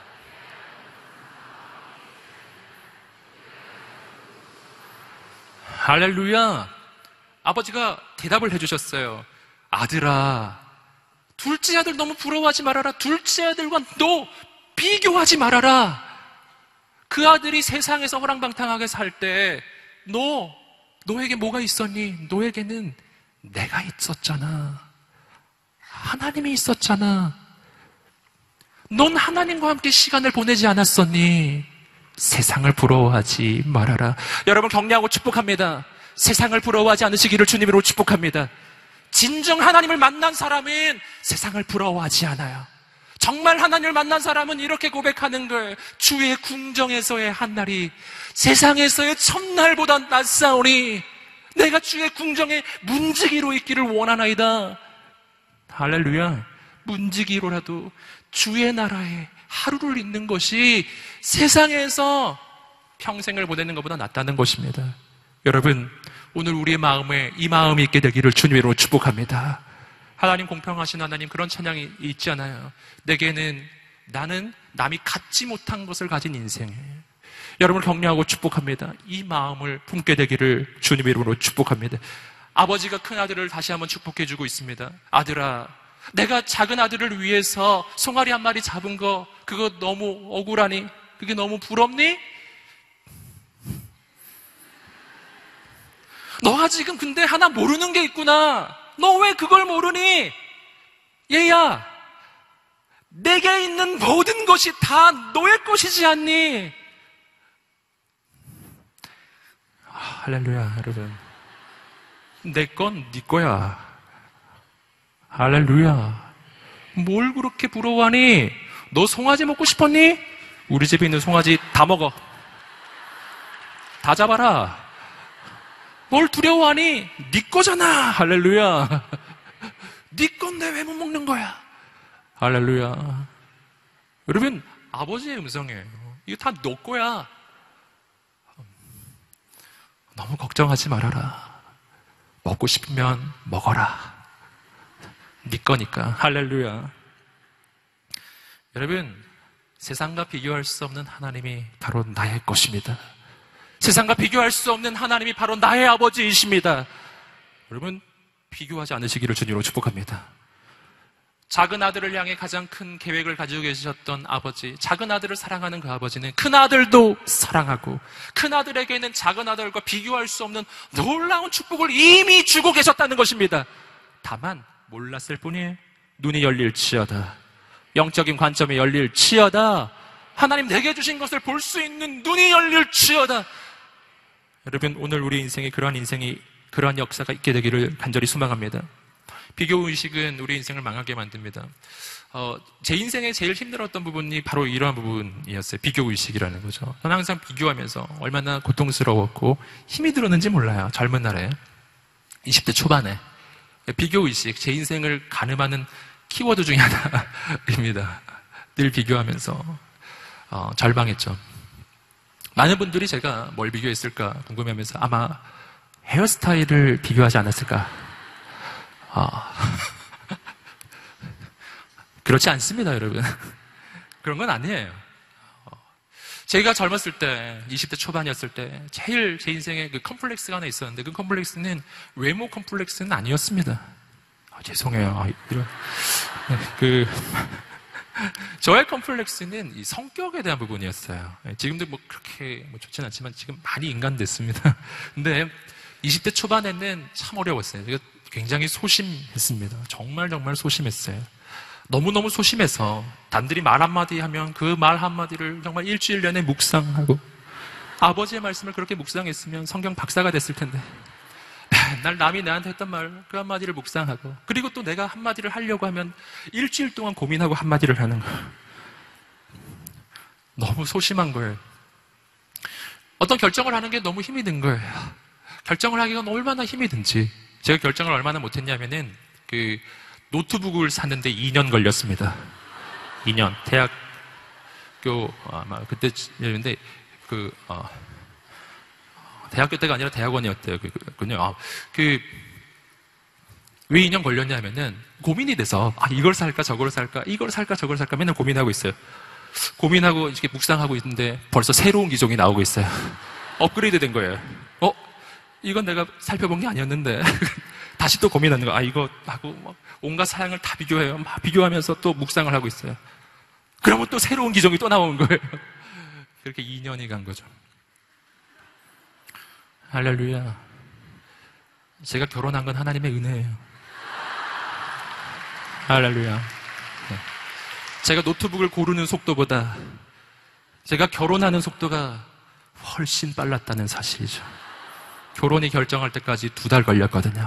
할렐루야. 아버지가 대답을 해주셨어요. 아들아, 둘째 아들 너무 부러워하지 말아라. 둘째 아들과 너 비교하지 말아라. 그 아들이 세상에서 허랑방탕하게 살 때 너에게 뭐가 있었니? 너에게는 내가 있었잖아. 하나님이 있었잖아. 넌 하나님과 함께 시간을 보내지 않았었니? 세상을 부러워하지 말아라. 여러분, 격려하고 축복합니다. 세상을 부러워하지 않으시기를 주님으로 축복합니다. 진정 하나님을 만난 사람은 세상을 부러워하지 않아요. 정말 하나님을 만난 사람은 이렇게 고백하는 거예요. 주의 궁정에서의 한날이 세상에서의 첫날보다 낫사오니 내가 주의 궁정에 문지기로 있기를 원하나이다. 할렐루야. 문지기로라도 주의 나라에 하루를 있는 것이 세상에서 평생을 보내는 것보다 낫다는 것입니다. 여러분, 오늘 우리의 마음에 이 마음이 있게 되기를 주님으로 축복합니다. 하나님 공평하신 하나님 그런 찬양이 있지 않아요. 내게는 나는 남이 갖지 못한 것을 가진 인생이에요. 여러분을 격려하고 축복합니다. 이 마음을 품게 되기를 주님의 이름으로 축복합니다. 아버지가 큰 아들을 다시 한번 축복해주고 있습니다. 아들아, 내가 작은 아들을 위해서 송아리 한 마리 잡은 거 그거 너무 억울하니? 그게 너무 부럽니? 너가 지금 근데 하나 모르는 게 있구나. 너 왜 그걸 모르니? 얘야, 내게 있는 모든 것이 다 너의 것이지 않니? 할렐루야, 여러분. 내 건 네 거야. 할렐루야. 뭘 그렇게 부러워하니? 너 송아지 먹고 싶었니? 우리 집에 있는 송아지 다 먹어. 다 잡아라. 뭘 두려워하니? 네 거잖아. 할렐루야. 네 건데 왜 못 먹는 거야? 할렐루야. 여러분, 아버지의 음성이에요. 이거 다 너 거야. 너무 걱정하지 말아라. 먹고 싶으면 먹어라. 네 거니까. 할렐루야. 여러분, 세상과 비교할 수 없는 하나님이 바로 나의 것입니다. 세상과 비교할 수 없는 하나님이 바로 나의 아버지이십니다. 여러분, 비교하지 않으시기를 주님으로 축복합니다. 작은 아들을 향해 가장 큰 계획을 가지고 계셨던 아버지, 작은 아들을 사랑하는 그 아버지는 큰 아들도 사랑하고 큰 아들에게는 작은 아들과 비교할 수 없는 놀라운 축복을 이미 주고 계셨다는 것입니다. 다만 몰랐을 뿐이에요. 눈이 열릴지어다. 영적인 관점이 열릴지어다. 하나님 내게 주신 것을 볼 수 있는 눈이 열릴지어다. 여러분, 오늘 우리 인생에 그러한 역사가 있게 되기를 간절히 소망합니다. 비교의식은 우리 인생을 망하게 만듭니다. 제 인생에 제일 힘들었던 부분이 바로 이러한 부분이었어요. 비교의식이라는 거죠. 저는 항상 비교하면서 얼마나 고통스러웠고 힘이 들었는지 몰라요. 젊은 날에 20대 초반에 비교의식, 제 인생을 가늠하는 키워드 중에 하나입니다. 늘 비교하면서 절망했죠. 많은 분들이 제가 뭘 비교했을까 궁금해하면서 아마 헤어스타일을 비교하지 않았을까. 그렇지 않습니다, 여러분. 그런 건 아니에요. 제가 젊었을 때, 20대 초반이었을 때, 제일 제 인생에 그 컴플렉스가 하나 있었는데, 그 컴플렉스는 외모 컴플렉스는 아니었습니다. 죄송해요. 저의 컴플렉스는 이 성격에 대한 부분이었어요. 지금도 뭐 그렇게 좋진 않지만 지금 많이 인간됐습니다. 근데 20대 초반에는 참 어려웠어요. 제가 굉장히 소심했습니다. 정말 소심했어요. 너무너무 소심해서 남들이 말 한마디 하면 그 말 한마디를 정말 일주일 내내 묵상하고 아버지의 말씀을 그렇게 묵상했으면 성경 박사가 됐을 텐데 맨날 남이 나한테 했던 말 그 한마디를 묵상하고 그리고 또 내가 한마디를 하려고 하면 일주일 동안 고민하고 한마디를 하는 거예요. 너무 소심한 거예요. 어떤 결정을 하는 게 너무 힘이 든 거예요. 결정을 하기가 얼마나 힘이 든지 제가 결정을 얼마나 못했냐면은 그 노트북을 샀는데 2년 걸렸습니다. 2년 대학교 아마 그때였는데 대학교 때가 아니라 대학원이었대요. 왜 2년 걸렸냐면은 고민이 돼서 이걸 살까 저걸 살까 이걸 살까 저걸 살까 맨날 고민하고 있어요. 고민하고 이렇게 묵상하고 있는데 벌써 새로운 기종이 나오고 있어요. 업그레이드 된 거예요. 이건 내가 살펴본 게 아니었는데 다시 또 고민하는 거. 이거 하고 온갖 사양을 다 비교해요. 막 비교하면서 또 묵상을 하고 있어요. 그러면 또 새로운 기종이 또 나오는 거예요. 그렇게 2년이 간 거죠. 할렐루야. 제가 결혼한 건 하나님의 은혜예요. 할렐루야. 제가 노트북을 고르는 속도보다 제가 결혼하는 속도가 훨씬 빨랐다는 사실이죠. 결혼이 결정할 때까지 2달 걸렸거든요.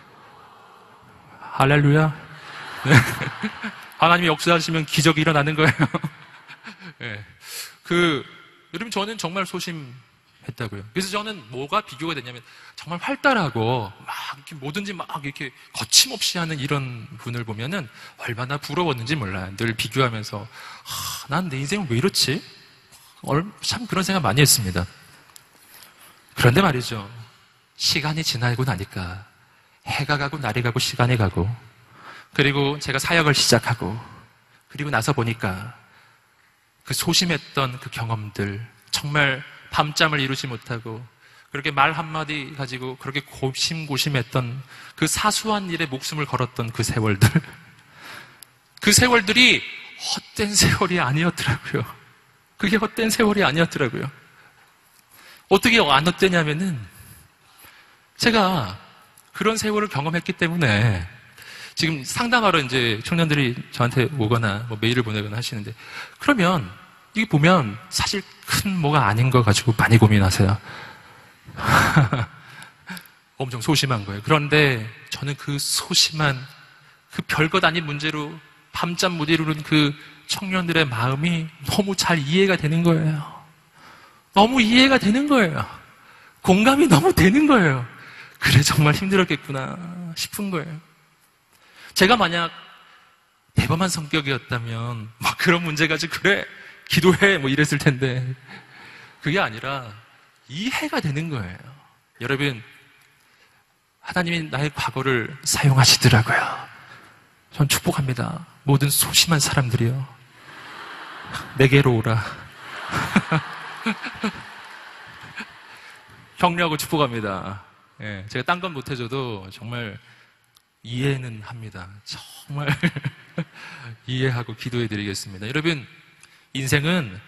할렐루야. 네. 하나님이 역사하시면 기적이 일어나는 거예요. 네. 여러분, 저는 정말 소심했다고요. 그래서 저는 뭐가 비교가 됐냐면, 정말 활달하고, 막, 이렇게 뭐든지 막, 이렇게 거침없이 하는 이런 분을 보면은, 얼마나 부러웠는지 몰라요. 늘 비교하면서, 난 내 인생은 왜 이렇지? 참 그런 생각 많이 했습니다. 그런데 말이죠. 시간이 지나고 나니까, 해가 가고 날이 가고 시간이 가고 그리고 제가 사역을 시작하고, 그리고 나서 보니까 그 소심했던 그 경험들, 정말 밤잠을 이루지 못하고 그렇게 말 한마디 가지고 그렇게 고심고심했던 그 사소한 일에 목숨을 걸었던 그 세월들, 그 세월들이 헛된 세월이 아니었더라고요. 그게 헛된 세월이 아니었더라고요. 어떻게 안 헛되냐면은 제가 그런 세월을 경험했기 때문에 지금 상담하러 이제 청년들이 저한테 오거나 뭐 메일을 보내거나 하시는데, 그러면 이게 보면 사실 큰 뭐가 아닌 거 가지고 많이 고민하세요. 엄청 소심한 거예요. 그런데 저는 그 소심한 그 별것 아닌 문제로 밤잠 못 이루는 그 청년들의 마음이 너무 잘 이해가 되는 거예요. 너무 이해가 되는 거예요. 공감이 너무 되는 거예요. 그래, 정말 힘들었겠구나 싶은 거예요. 제가 만약 대범한 성격이었다면 막 그런 문제 가지고 그래 기도해 뭐 이랬을 텐데, 그게 아니라 이해가 되는 거예요. 여러분, 하나님이 나의 과거를 사용하시더라고요. 전 축복합니다. 모든 소심한 사람들이요, 내게로 오라. 격려하고 축복합니다. 예, 제가 딴 건 못해줘도 정말 이해는 합니다. 정말 이해하고 기도해드리겠습니다. 여러분, 인생은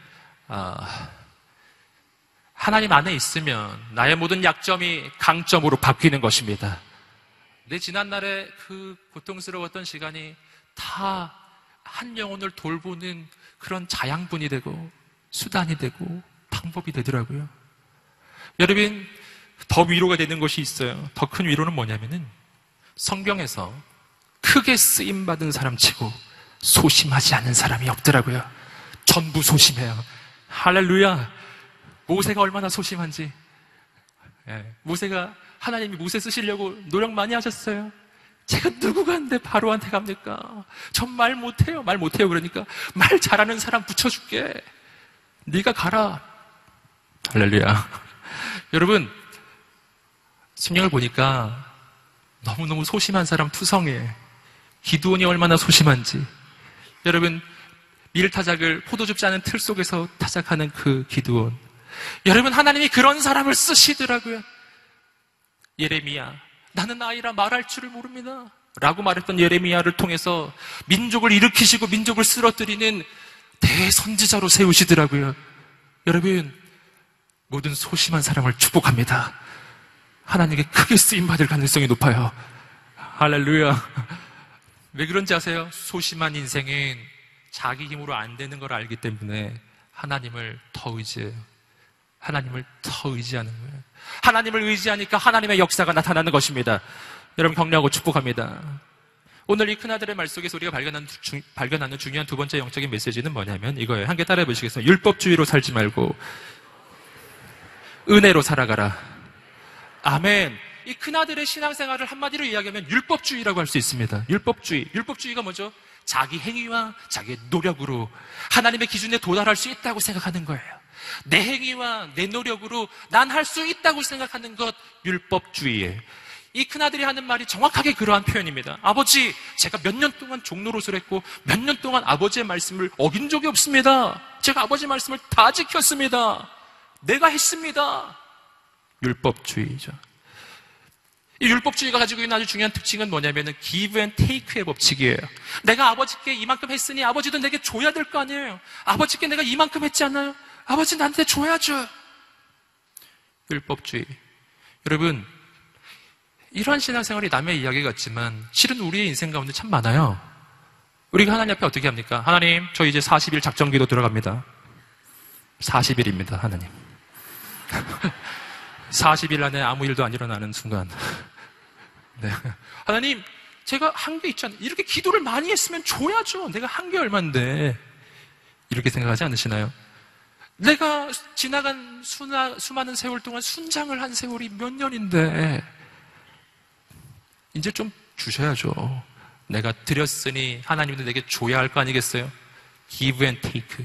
하나님 안에 있으면 나의 모든 약점이 강점으로 바뀌는 것입니다. 내 지난날의 그 고통스러웠던 시간이 다 한 영혼을 돌보는 그런 자양분이 되고 수단이 되고 방법이 되더라고요. 여러분, 더 위로가 되는 것이 있어요. 더 큰 위로는 뭐냐면은 성경에서 크게 쓰임받은 사람 치고 소심하지 않은 사람이 없더라고요. 전부 소심해요. 할렐루야. 모세가 얼마나 소심한지. 모세가, 하나님이 모세 쓰시려고 노력 많이 하셨어요. 제가 누구가 한데 바로한테 갑니까? 전 말 못해요. 말 못해요. 그러니까 말 잘하는 사람 붙여줄게. 네가 가라. 할렐루야. 여러분, 성경을 보니까 너무너무 소심한 사람 투성이에요. 기드온이 얼마나 소심한지. 여러분, 밀타작을 포도즙 짜는 틀 속에서 타작하는 그 기드온. 여러분, 하나님이 그런 사람을 쓰시더라고요. 예레미야, 나는 아이라 말할 줄을 모릅니다 라고 말했던 예레미야를 통해서 민족을 일으키시고 민족을 쓰러뜨리는 대선지자로 세우시더라고요. 여러분, 모든 소심한 사람을 축복합니다. 하나님께 크게 쓰임받을 가능성이 높아요. 할렐루야. 왜 그런지 아세요? 소심한 인생은 자기 힘으로 안 되는 걸 알기 때문에 하나님을 더 의지해요. 하나님을 더 의지하는 거예요. 하나님을 의지하니까 하나님의 역사가 나타나는 것입니다. 여러분, 격려하고 축복합니다. 오늘 이 큰아들의 말 속에서 우리가 발견하는 중요한 두 번째 영적인 메시지는 뭐냐면 이거예요. 함께 따라해 보시겠어요? 율법주의로 살지 말고 은혜로 살아가라. 아멘. 이 큰아들의 신앙생활을 한마디로 이야기하면 율법주의라고 할 수 있습니다. 율법주의. 율법주의가 뭐죠? 자기 행위와 자기의 노력으로 하나님의 기준에 도달할 수 있다고 생각하는 거예요. 내 행위와 내 노력으로 난 할 수 있다고 생각하는 것, 율법주의예요. 이 큰아들이 하는 말이 정확하게 그러한 표현입니다. 아버지, 제가 몇 년 동안 종노릇을 했고 몇 년 동안 아버지의 말씀을 어긴 적이 없습니다. 제가 아버지의 말씀을 다 지켰습니다. 내가 했습니다. 율법주의죠. 이 율법주의가 가지고 있는 아주 중요한 특징은 뭐냐면은 give and take의 법칙이에요. 내가 아버지께 이만큼 했으니 아버지도 내게 줘야 될 거 아니에요. 아버지께 내가 이만큼 했지 않나요? 아버지 나한테 줘야죠. 율법주의. 여러분, 이러한 신앙생활이 남의 이야기 같지만 실은 우리의 인생 가운데 참 많아요. 우리가 하나님 앞에 어떻게 합니까? 하나님, 저 이제 40일 작정기도 들어갑니다. 40일입니다, 하나님. 40일 안에 아무 일도 안 일어나는 순간. 네. 하나님, 제가 한 게 있잖아요. 이렇게 기도를 많이 했으면 줘야죠. 내가 한 게 얼만데. 이렇게 생각하지 않으시나요? 내가 지나간 수많은 세월 동안 순장을 한 세월이 몇 년인데 이제 좀 주셔야죠. 내가 드렸으니 하나님도 내게 줘야 할 거 아니겠어요? Give and take.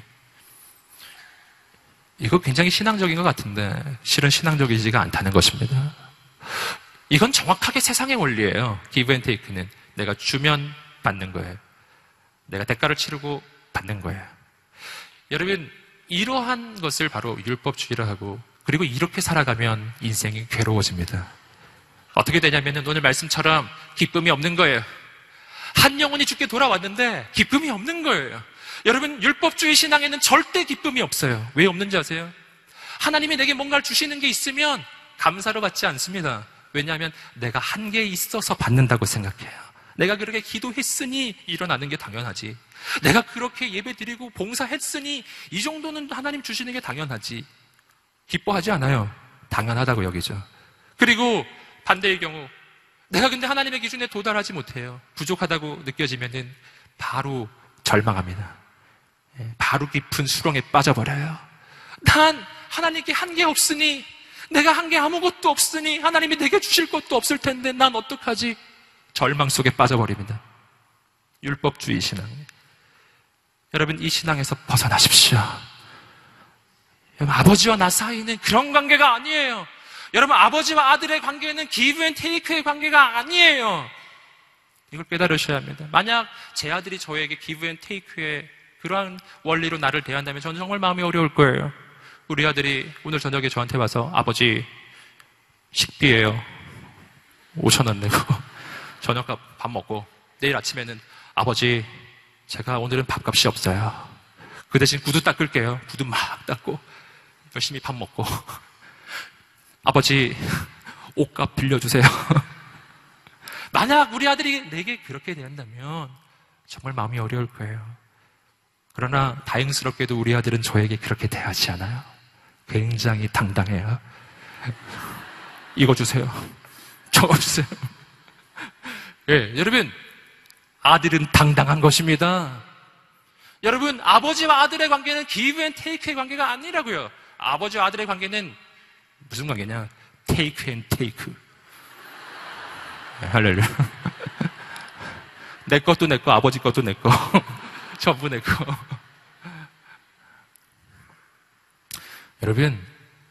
이거 굉장히 신앙적인 것 같은데 실은 신앙적이지가 않다는 것입니다. 이건 정확하게 세상의 원리예요. Give and take는 내가 주면 받는 거예요. 내가 대가를 치르고 받는 거예요. 여러분, 이러한 것을 바로 율법주의라 하고, 그리고 이렇게 살아가면 인생이 괴로워집니다. 어떻게 되냐면은 오늘 말씀처럼 기쁨이 없는 거예요. 한 영혼이 죽게 돌아왔는데 기쁨이 없는 거예요. 여러분, 율법주의 신앙에는 절대 기쁨이 없어요. 왜 없는지 아세요? 하나님이 내게 뭔가를 주시는 게 있으면 감사로 받지 않습니다. 왜냐하면 내가 한 게 있어서 받는다고 생각해요. 내가 그렇게 기도했으니 일어나는 게 당연하지. 내가 그렇게 예배드리고 봉사했으니 이 정도는 하나님 주시는 게 당연하지. 기뻐하지 않아요. 당연하다고 여기죠. 그리고 반대의 경우, 내가 근데 하나님의 기준에 도달하지 못해요. 부족하다고 느껴지면은 바로 절망합니다. 바로 깊은 수렁에 빠져버려요. 난 하나님께 한 게 없으니, 내가 한 게 아무것도 없으니 하나님이 내게 주실 것도 없을 텐데 난 어떡하지? 절망 속에 빠져버립니다. 율법주의 신앙. 여러분, 이 신앙에서 벗어나십시오. 여러분, 아버지와 나 사이는 그런 관계가 아니에요. 여러분, 아버지와 아들의 관계는 기브 앤 테이크의 관계가 아니에요. 이걸 깨달으셔야 합니다. 만약 제 아들이 저에게 기브 앤 테이크의 그러한 원리로 나를 대한다면 저는 정말 마음이 어려울 거예요. 우리 아들이 오늘 저녁에 저한테 와서 아버지 식비예요. 5,000원 내고 저녁밥 밥 먹고 내일 아침에는 아버지 제가 오늘은 밥값이 없어요. 그 대신 구두 닦을게요. 구두 막 닦고 열심히 밥 먹고 아버지 옷값 빌려주세요. 만약 우리 아들이 내게 그렇게 대한다면 정말 마음이 어려울 거예요. 그러나 다행스럽게도 우리 아들은 저에게 그렇게 대하지 않아요. 굉장히 당당해요. 이거 주세요. 저거 주세요. 예, 여러분, 아들은 당당한 것입니다. 여러분, 아버지와 아들의 관계는 give and take의 관계가 아니라고요. 아버지와 아들의 관계는 무슨 관계냐? take and take. 네, 할렐루야. 내 것도 내 거, 아버지 것도 내 거, 전부 내 거. 여러분,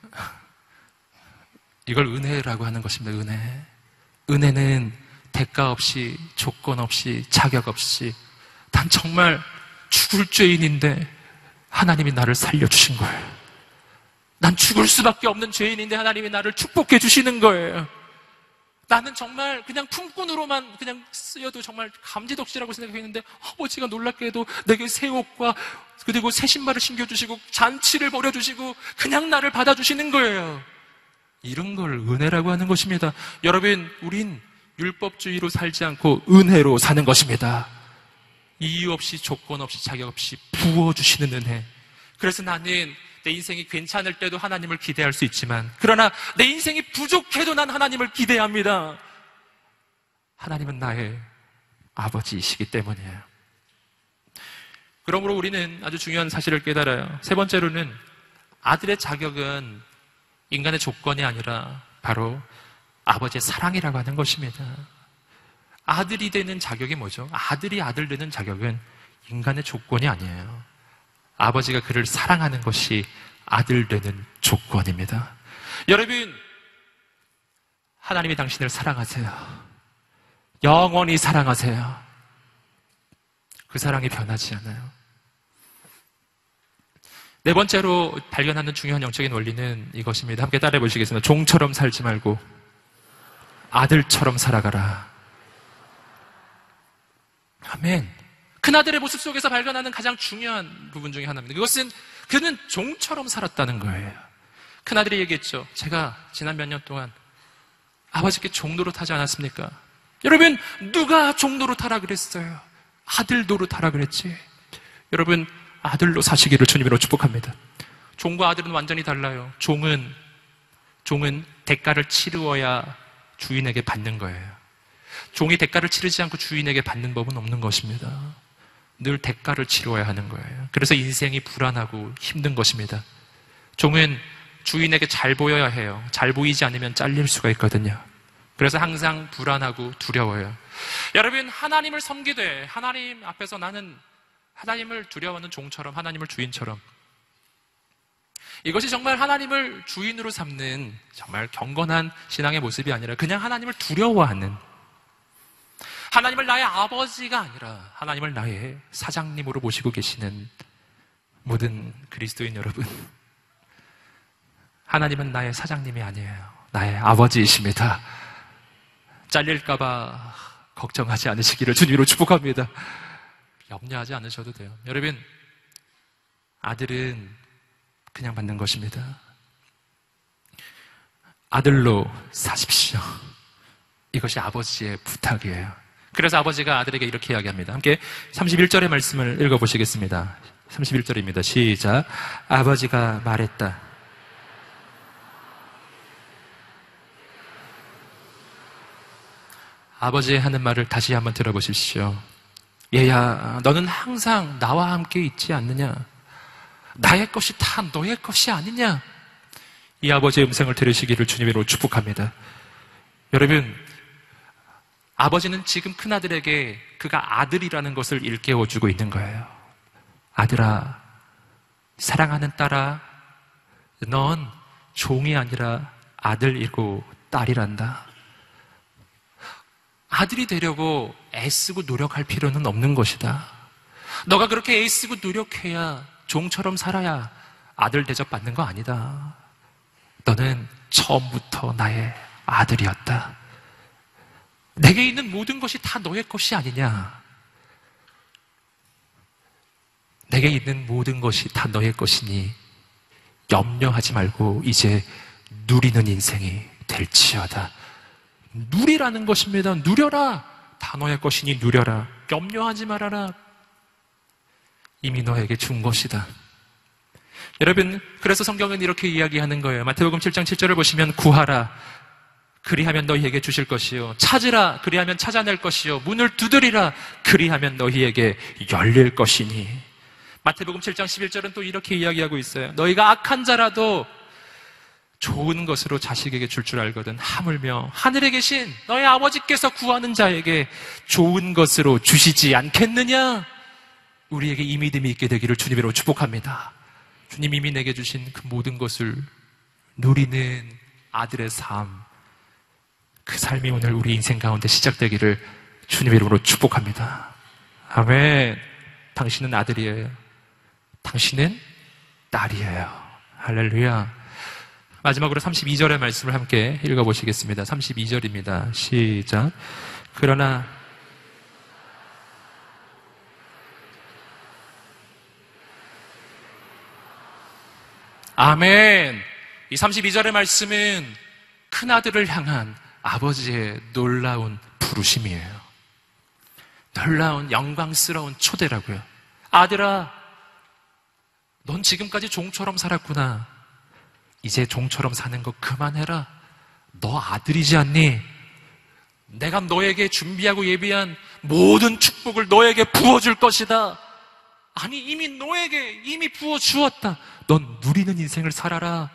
이걸 은혜라고 하는 것입니다. 은혜. 은혜는 대가 없이, 조건 없이, 자격 없이, 난 정말 죽을 죄인인데 하나님이 나를 살려주신 거예요. 난 죽을 수밖에 없는 죄인인데 하나님이 나를 축복해 주시는 거예요. 나는 정말 그냥 품꾼으로만 그냥 쓰여도 정말 감지덕지라고 생각했는데 아버지가 놀랍게도 내게 새 옷과 그리고 새 신발을 신겨주시고 잔치를 벌여주시고 그냥 나를 받아주시는 거예요. 이런 걸 은혜라고 하는 것입니다. 여러분, 우린 율법주의로 살지 않고 은혜로 사는 것입니다. 이유 없이, 조건 없이, 자격 없이 부어주시는 은혜. 그래서 나는 내 인생이 괜찮을 때도 하나님을 기대할 수 있지만, 그러나 내 인생이 부족해도 난 하나님을 기대합니다. 하나님은 나의 아버지이시기 때문이에요. 그러므로 우리는 아주 중요한 사실을 깨달아요. 세 번째로는 아들의 자격은 인간의 조건이 아니라 바로 아버지의 사랑이라고 하는 것입니다. 아들이 되는 자격이 뭐죠? 아들이 아들 되는 자격은 인간의 조건이 아니에요. 아버지가 그를 사랑하는 것이 아들 되는 조건입니다. 여러분, 하나님이 당신을 사랑하세요. 영원히 사랑하세요. 그 사랑이 변하지 않아요. 네 번째로 발견하는 중요한 영적인 원리는 이것입니다. 함께 따라해 보시겠습니다. 종처럼 살지 말고 아들처럼 살아가라. 아멘. 큰아들의 모습 속에서 발견하는 가장 중요한 부분 중에 하나입니다. 그것은 그는 종처럼 살았다는 거예요. 큰아들이 얘기했죠. 제가 지난 몇 년 동안 아버지께 종 노릇하지 않았습니까? 여러분, 누가 종 노릇하라 그랬어요? 아들 노릇하라 그랬지. 여러분, 아들로 사시기를 주님으로 축복합니다. 종과 아들은 완전히 달라요. 종은 대가를 치루어야 주인에게 받는 거예요. 종이 대가를 치르지 않고 주인에게 받는 법은 없는 것입니다. 늘 대가를 치루어야 하는 거예요. 그래서 인생이 불안하고 힘든 것입니다. 종은 주인에게 잘 보여야 해요. 잘 보이지 않으면 잘릴 수가 있거든요. 그래서 항상 불안하고 두려워요. 여러분, 하나님을 섬기되 하나님 앞에서 나는 하나님을 두려워하는 종처럼, 하나님을 주인처럼, 이것이 정말 하나님을 주인으로 삼는 정말 경건한 신앙의 모습이 아니라 그냥 하나님을 두려워하는, 하나님을 나의 아버지가 아니라 하나님을 나의 사장님으로 모시고 계시는 모든 그리스도인 여러분, 하나님은 나의 사장님이 아니에요. 나의 아버지이십니다. 잘릴까봐 걱정하지 않으시기를 주님으로 축복합니다. 염려하지 않으셔도 돼요. 여러분, 아들은 그냥 받는 것입니다. 아들로 사십시오. 이것이 아버지의 부탁이에요. 그래서 아버지가 아들에게 이렇게 이야기합니다. 함께 31절의 말씀을 읽어보시겠습니다. 31절입니다. 시작. 아버지가 말했다. 아버지의 하는 말을 다시 한번 들어보십시오. 얘야, 너는 항상 나와 함께 있지 않느냐? 나의 것이 다 너의 것이 아니냐? 이 아버지의 음성을 들으시기를 주님으로 축복합니다. 여러분, 아버지는 지금 큰아들에게 그가 아들이라는 것을 일깨워주고 있는 거예요. 아들아, 사랑하는 딸아, 넌 종이 아니라 아들이고 딸이란다. 아들이 되려고 애쓰고 노력할 필요는 없는 것이다. 너가 그렇게 애쓰고 노력해야, 종처럼 살아야 아들 대접받는 거 아니다. 너는 처음부터 나의 아들이었다. 내게 있는 모든 것이 다 너의 것이 아니냐? 내게 있는 모든 것이 다 너의 것이니 염려하지 말고 이제 누리는 인생이 될지어다. 누리라는 것입니다. 누려라. 다 너의 것이니 누려라. 염려하지 말아라. 이미 너에게 준 것이다. 여러분, 그래서 성경은 이렇게 이야기하는 거예요. 마태복음 7장 7절을 보시면 구하라. 그리하면 너희에게 주실 것이요. 찾으라. 그리하면 찾아낼 것이요. 문을 두드리라. 그리하면 너희에게 열릴 것이니. 마태복음 7장 11절은 또 이렇게 이야기하고 있어요. 너희가 악한 자라도 좋은 것으로 자식에게 줄 줄 알거든. 하물며 하늘에 계신 너희 아버지께서 구하는 자에게 좋은 것으로 주시지 않겠느냐? 우리에게 이 믿음이 있게 되기를 주님으로 축복합니다. 주님 이미 내게 주신 그 모든 것을 누리는 아들의 삶, 그 삶이 오늘 우리 인생 가운데 시작되기를 주님의 이름으로 축복합니다. 아멘. 당신은 아들이에요. 당신은 딸이에요. 할렐루야. 마지막으로 32절의 말씀을 함께 읽어보시겠습니다. 32절입니다. 시작. 그러나 아멘. 이 32절의 말씀은 큰아들을 향한 아버지의 놀라운 부르심이에요. 놀라운 영광스러운 초대라고요. 아들아, 넌 지금까지 종처럼 살았구나. 이제 종처럼 사는 거 그만해라. 너 아들이지 않니? 내가 너에게 준비하고 예비한 모든 축복을 너에게 부어줄 것이다. 아니, 이미 너에게 이미 부어주었다. 넌 누리는 인생을 살아라.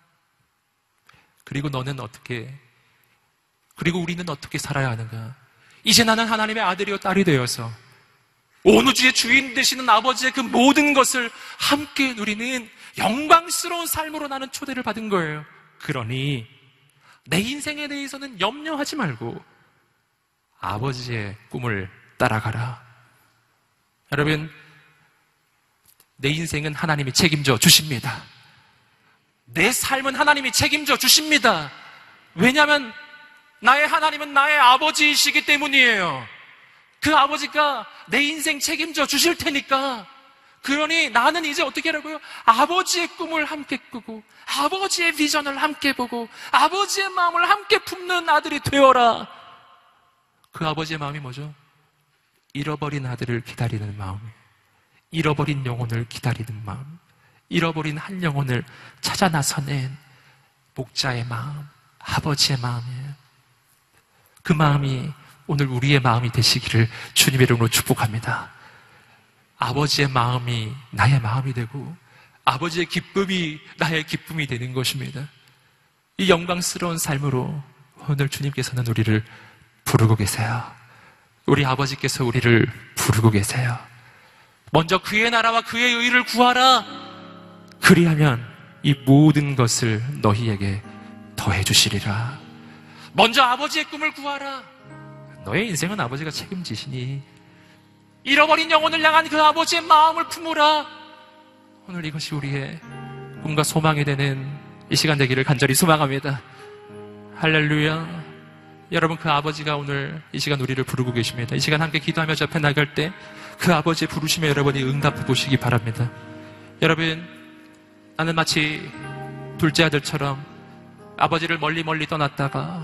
그리고 너는 어떻게, 그리고 우리는 어떻게 살아야 하는가? 이제 나는 하나님의 아들이요 딸이 되어서 온 우주의 주인 되시는 아버지의 그 모든 것을 함께 누리는 영광스러운 삶으로 나는 초대를 받은 거예요. 그러니 내 인생에 대해서는 염려하지 말고 아버지의 꿈을 따라가라. 여러분, 내 인생은 하나님이 책임져 주십니다. 내 삶은 하나님이 책임져 주십니다. 왜냐하면 나의 하나님은 나의 아버지이시기 때문이에요. 그 아버지가 내 인생 책임져 주실 테니까. 그러니 나는 이제 어떻게 하라고요? 아버지의 꿈을 함께 꾸고 아버지의 비전을 함께 보고 아버지의 마음을 함께 품는 아들이 되어라. 그 아버지의 마음이 뭐죠? 잃어버린 아들을 기다리는 마음, 잃어버린 영혼을 기다리는 마음, 잃어버린 한 영혼을 찾아 나서는 목자의 마음, 아버지의 마음이에요. 그 마음이 오늘 우리의 마음이 되시기를 주님의 이름으로 축복합니다. 아버지의 마음이 나의 마음이 되고 아버지의 기쁨이 나의 기쁨이 되는 것입니다. 이 영광스러운 삶으로 오늘 주님께서는 우리를 부르고 계세요. 우리 아버지께서 우리를 부르고 계세요. 먼저 그의 나라와 그의 의를 구하라. 그리하면 이 모든 것을 너희에게 더해 주시리라. 먼저 아버지의 꿈을 구하라. 너의 인생은 아버지가 책임지시니 잃어버린 영혼을 향한 그 아버지의 마음을 품으라. 오늘 이것이 우리의 꿈과 소망이 되는 이 시간 되기를 간절히 소망합니다. 할렐루야. 여러분, 그 아버지가 오늘 이 시간 우리를 부르고 계십니다. 이 시간 함께 기도하며 저 앞에 나갈 때 그 아버지의 부르심에 여러분이 응답해 보시기 바랍니다. 여러분, 나는 마치 둘째 아들처럼 아버지를 멀리 떠났다가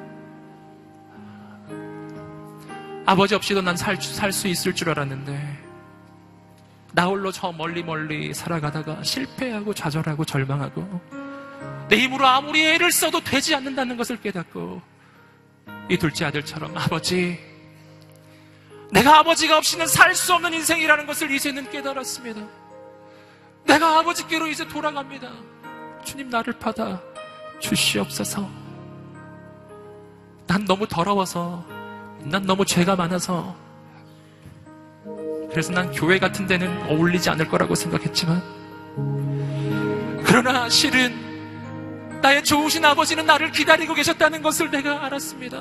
아버지 없이도 난 살 수 있을 줄 알았는데 나 홀로 저 멀리 살아가다가 실패하고 좌절하고 절망하고 내 힘으로 아무리 애를 써도 되지 않는다는 것을 깨닫고 이 둘째 아들처럼 아버지, 내가 아버지가 없이는 살 수 없는 인생이라는 것을 이제는 깨달았습니다. 내가 아버지께로 이제 돌아갑니다. 주님, 나를 받아 주시옵소서. 난 너무 더러워서, 난 너무 죄가 많아서, 그래서 난 교회 같은 데는 어울리지 않을 거라고 생각했지만, 그러나 실은 나의 좋으신 아버지는 나를 기다리고 계셨다는 것을 내가 알았습니다.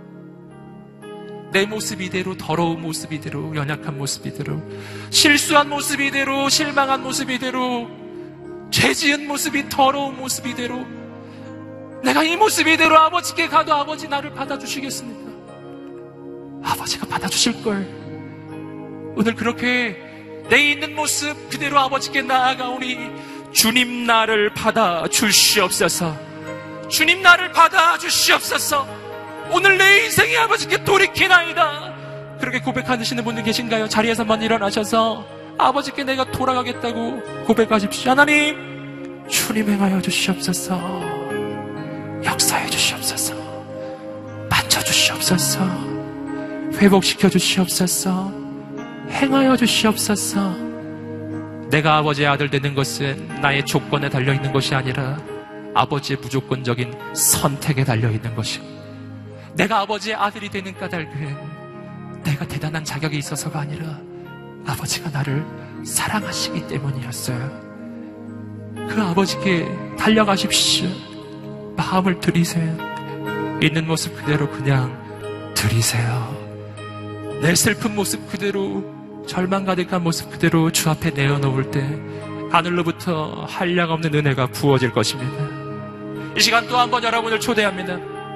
내 모습 이대로, 더러운 모습 이대로, 연약한 모습 이대로, 실수한 모습 이대로, 실망한 모습 이대로, 죄 지은 모습이, 더러운 모습 이대로, 내가 이 모습 이대로 아버지께 가도 아버지 나를 받아주시겠습니까? 아버지가 받아주실걸. 오늘 그렇게 내 있는 모습 그대로 아버지께 나아가오니 주님, 나를 받아주시옵소서. 주님, 나를 받아주시옵소서. 오늘 내 인생이 아버지께 돌이키나이다. 그렇게 고백하시는 분들 계신가요? 자리에서 한번 일어나셔서 아버지께 내가 돌아가겠다고 고백하십시오. 하나님, 주님 행하여 주시옵소서. 역사해 주시옵소서. 만져주시옵소서. 회복시켜 주시옵소서. 행하여 주시옵소서. 내가 아버지의 아들 되는 것은 나의 조건에 달려있는 것이 아니라 아버지의 무조건적인 선택에 달려있는 것이고, 내가 아버지의 아들이 되는 까닭은 내가 대단한 자격이 있어서가 아니라 아버지가 나를 사랑하시기 때문이었어요. 그 아버지께 달려가십시오. 마음을 들이세요. 있는 모습 그대로 그냥 들이세요. 내 슬픈 모습 그대로, 절망 가득한 모습 그대로 주 앞에 내어놓을 때 하늘로부터 한량없는 은혜가 부어질 것입니다. 이 시간 또 한 번 여러분을 초대합니다.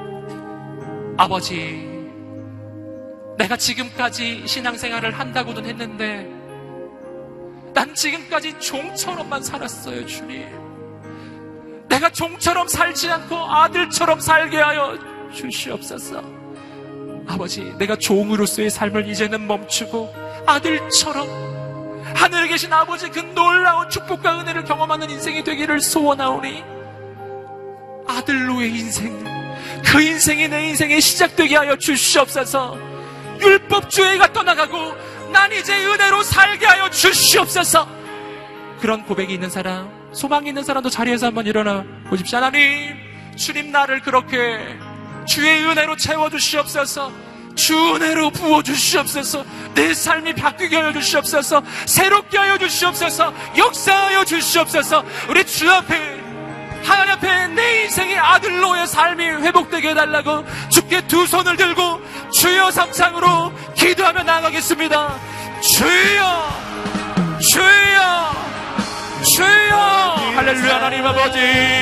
아버지, 내가 지금까지 신앙생활을 한다고는 했는데 난 지금까지 종처럼만 살았어요. 주님, 내가 종처럼 살지 않고 아들처럼 살게 하여 주시옵소서. 아버지, 내가 종으로서의 삶을 이제는 멈추고 아들처럼 하늘에 계신 아버지 그 놀라운 축복과 은혜를 경험하는 인생이 되기를 소원하오니 아들로의 인생, 그 인생이 내 인생에 시작되게 하여 주시옵소서. 율법주의가 떠나가고 난 이제 은혜로 살게 하여 주시옵소서. 그런 고백이 있는 사람, 소망이 있는 사람도 자리에서 한번 일어나 보십시오. 하나님, 주님, 나를 그렇게 주의 은혜로 채워주시옵소서. 주 은혜로 부어주시옵소서. 내 삶이 바뀌게 하여 주시옵소서. 새롭게 하여 주시옵소서. 역사하여 주시옵소서. 우리 주 앞에, 하나님 앞에 내 인생의 아들로의 삶이 회복되게 해달라고 주께 두 손을 들고 주여 삼창으로 기도하며 나가겠습니다. 주여, 주여, 주여. 할렐루야. 하나님 아버지,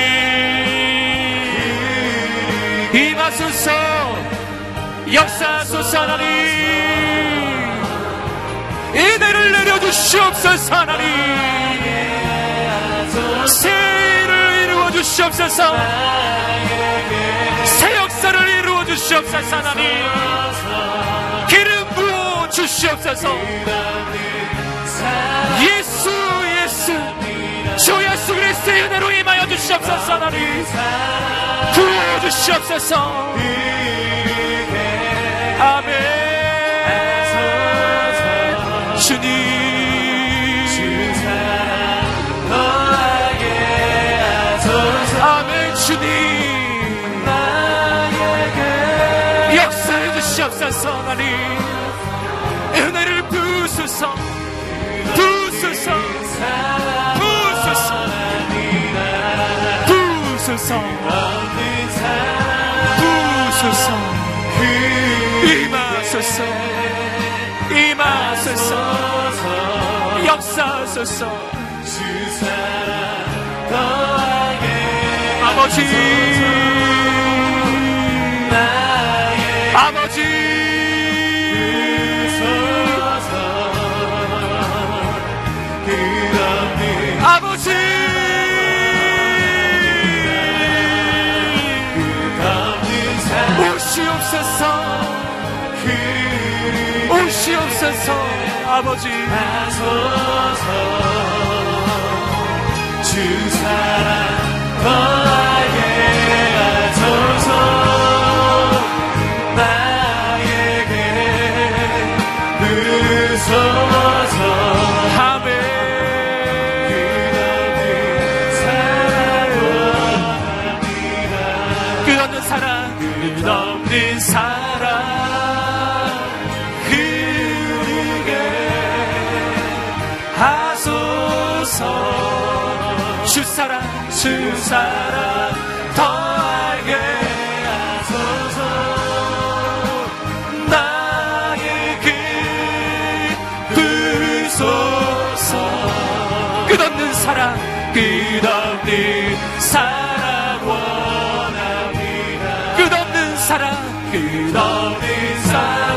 임하소서. 역사하소서. 하나님, 은혜를 내려주시옵소서. 하나님, 새 일을 이루어 주시옵소서. 새 역사를 이루어 주시옵소서. 하나님, 기름 부어 주시옵소서. 예수, 주 예수 그리스도의 은혜로 임하여 주시옵소서. 하나님, 부어 주시옵소서. 아멘. 주님, 아멘. 주님, 역사해 주시옵소서. 하나님, 은혜를 부으소서. 부으소서. 부으소서. 부으소서. 부으소서. 이만 임하소서, 임하소서, 역사하소서. 아버지, 아버지, 아버지, 오시옵소서, 오시옵소서. 아버지, 주 사랑 더하게 하소서. 나에게 부소서. 아멘. 끝없는 사랑, 끝없는 사랑 흐르게 하소서. 주 사랑, 주 사랑 더하게 하소서. 나에게 부소서. 끝없는 사랑, 끝없는 사랑 원합니다. 끝없는 사랑, 끝없는 사랑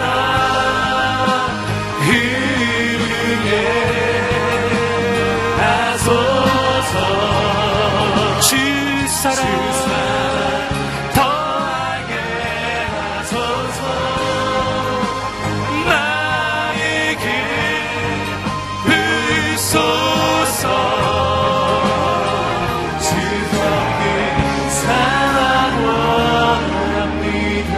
흐르게 하소서. 주 사랑 더하게 하소서. 나에게 부소서. 즐겁게 사랑 원합니다.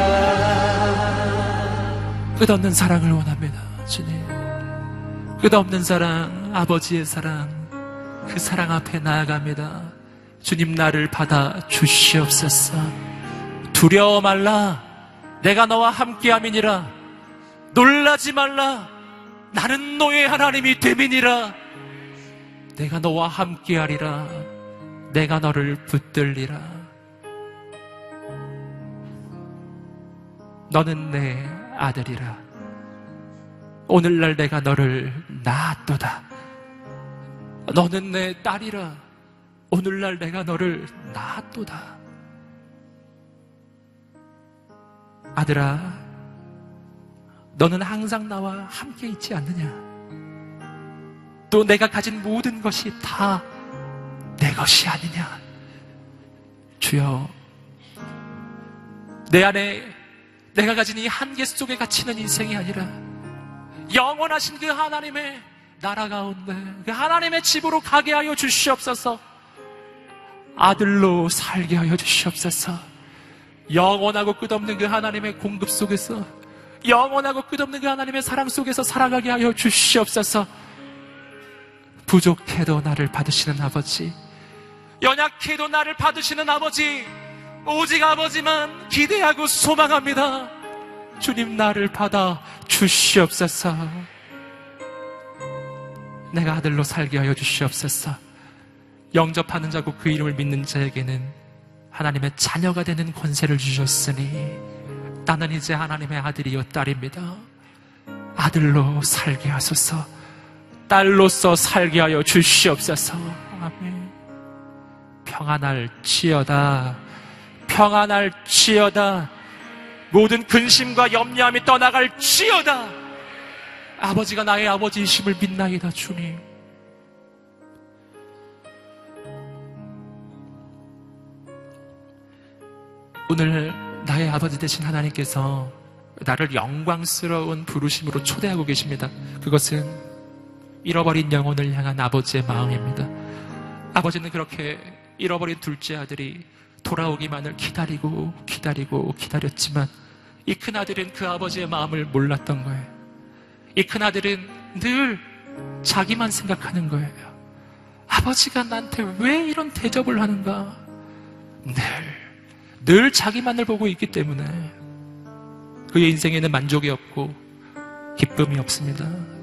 끝없는 사랑을 원합니다. 주님, 끝없는 사랑, 아버지의 사랑, 그 사랑 앞에 나아갑니다. 주님, 나를 받아 주시옵소서. 두려워 말라, 내가 너와 함께함이니라. 놀라지 말라, 나는 너의 하나님이 됨이니라. 내가 너와 함께하리라, 내가 너를 붙들리라. 너는 내 아들이라. 오늘날 내가 너를 낳았도다. 너는 내 딸이라. 오늘날 내가 너를 낳았도다. 아들아, 너는 항상 나와 함께 있지 않느냐? 또 내가 가진 모든 것이 다 내 것이 아니냐? 주여, 내 안에 내가 가진 이 한계 속에 갇히는 인생이 아니라 영원하신 그 하나님의 나라 가운데, 그 하나님의 집으로 가게 하여 주시옵소서. 아들로 살게 하여 주시옵소서. 영원하고 끝없는 그 하나님의 공급 속에서, 영원하고 끝없는 그 하나님의 사랑 속에서 살아가게 하여 주시옵소서. 부족해도 나를 받으시는 아버지, 연약해도 나를 받으시는 아버지, 오직 아버지만 기대하고 소망합니다. 주님, 나를 받아 주시옵소서. 내가 아들로 살게 하여 주시옵소서. 영접하는 자고 그 이름을 믿는 자에게는 하나님의 자녀가 되는 권세를 주셨으니 나는 이제 하나님의 아들이요 딸입니다. 아들로 살게 하소서. 딸로서 살게 하여 주시옵소서. 아멘. 평안할지어다, 평안할지어다. 모든 근심과 염려함이 떠나갈지어다. 아버지가 나의 아버지이심을 믿나이다. 주님, 오늘 나의 아버지 되신 하나님께서 나를 영광스러운 부르심으로 초대하고 계십니다. 그것은 잃어버린 영혼을 향한 아버지의 마음입니다. 아버지는 그렇게 잃어버린 둘째 아들이 돌아오기만을 기다렸지만 이 큰아들은 그 아버지의 마음을 몰랐던 거예요. 이 큰아들은 늘 자기만 생각하는 거예요. 아버지가 나한테 왜 이런 대접을 하는가? 늘 자기만을 보고 있기 때문에 그의 인생에는 만족이 없고 기쁨이 없습니다.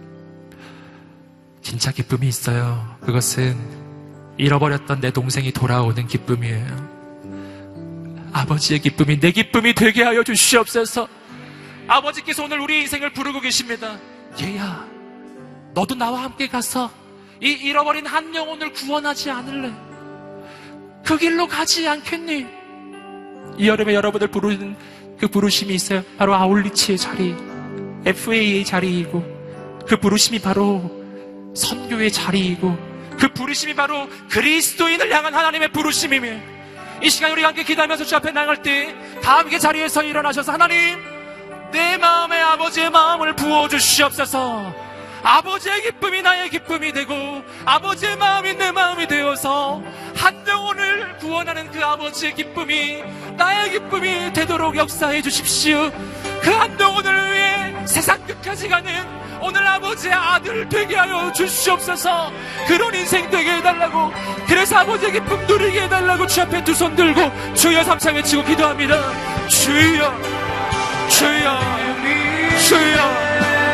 진짜 기쁨이 있어요. 그것은 잃어버렸던 내 동생이 돌아오는 기쁨이에요. 아버지의 기쁨이 내 기쁨이 되게 하여 주시옵소서. 아버지께서 오늘 우리 인생을 부르고 계십니다. 얘야, 너도 나와 함께 가서 이 잃어버린 한 영혼을 구원하지 않을래? 그 길로 가지 않겠니? 이 여름에 여러분을 부르는 그 부르심이 있어요. 바로 아울리치의 자리, FA의 자리이고, 그 부르심이 바로 선교의 자리이고, 그 부르심이 바로 그리스도인을 향한 하나님의 부르심이며, 이 시간 우리 함께 기도하면서 주 앞에 나갈 때 다 함께 자리에서 일어나셔서 하나님, 내 마음에 아버지의 마음을 부어주시옵소서. 아버지의 기쁨이 나의 기쁨이 되고 아버지의 마음이 내 마음이 되어서 한 영혼을 구원하는 그 아버지의 기쁨이 나의 기쁨이 되도록 역사해 주십시오. 그 한 영혼을 위해 세상 끝까지 가는 오늘 아버지의 아들 되게 하여 주시옵소서. 그런 인생 되게 해달라고, 그래서 아버지의 기쁨 누리게 해달라고 주 앞에 두 손 들고 주여 삼창 외치고 기도합니다. 주여, 주여, 주여.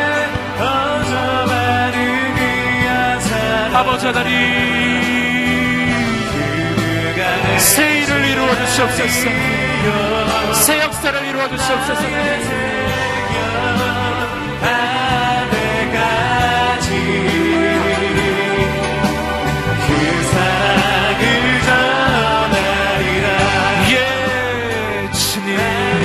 아버지 하나님, 새 일을 이루어 주시옵소서. 새 역사를 이루어 주시옵소서. 그 사랑을 전하리라. 예, 주님.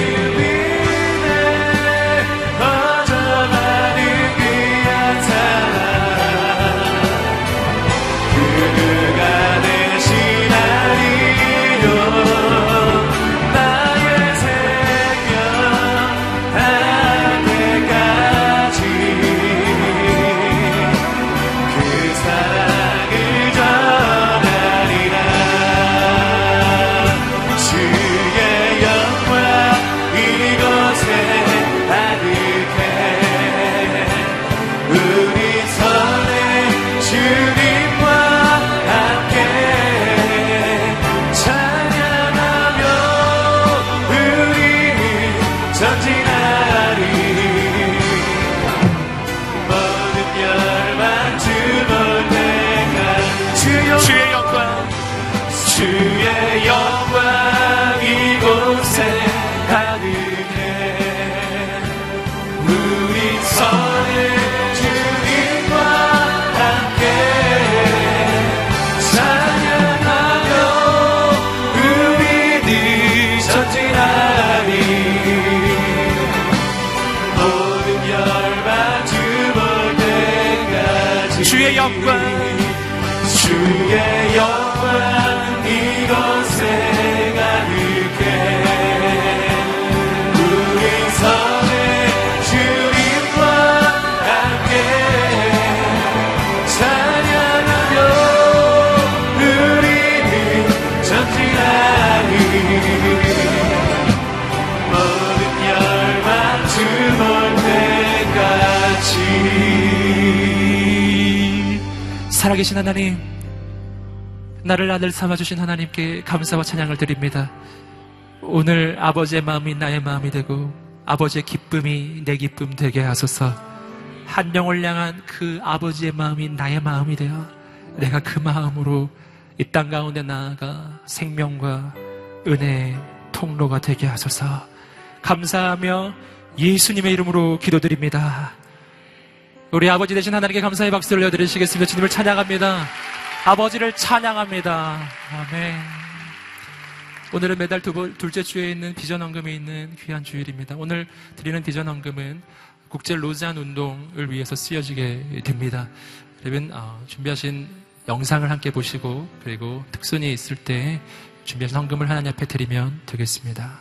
주의 영광 이곳에 가득해. 우리 선의 주님과 함께 찬양하며 우리는 전진하리. 모든 열망 주 볼 때까지. 살아계신 하나님, 나를 아들 삼아주신 하나님께 감사와 찬양을 드립니다. 오늘 아버지의 마음이 나의 마음이 되고 아버지의 기쁨이 내 기쁨 되게 하소서. 한 영혼을 향한 그 아버지의 마음이 나의 마음이 되어 내가 그 마음으로 이 땅 가운데 나아가 생명과 은혜의 통로가 되게 하소서. 감사하며 예수님의 이름으로 기도드립니다. 우리 아버지 되신 하나님께 감사의 박수를 올려드리시겠습니다. 주님을 찬양합니다. 아버지를 찬양합니다. 아멘. 오늘은 매달 둘째 주에 있는 비전 헌금이 있는 귀한 주일입니다. 오늘 드리는 비전 헌금은 국제 로잔 운동을 위해서 쓰여지게 됩니다. 여러분 준비하신 영상을 함께 보시고 그리고 특선이 있을 때 준비하신 헌금을 하나님 앞에 드리면 되겠습니다.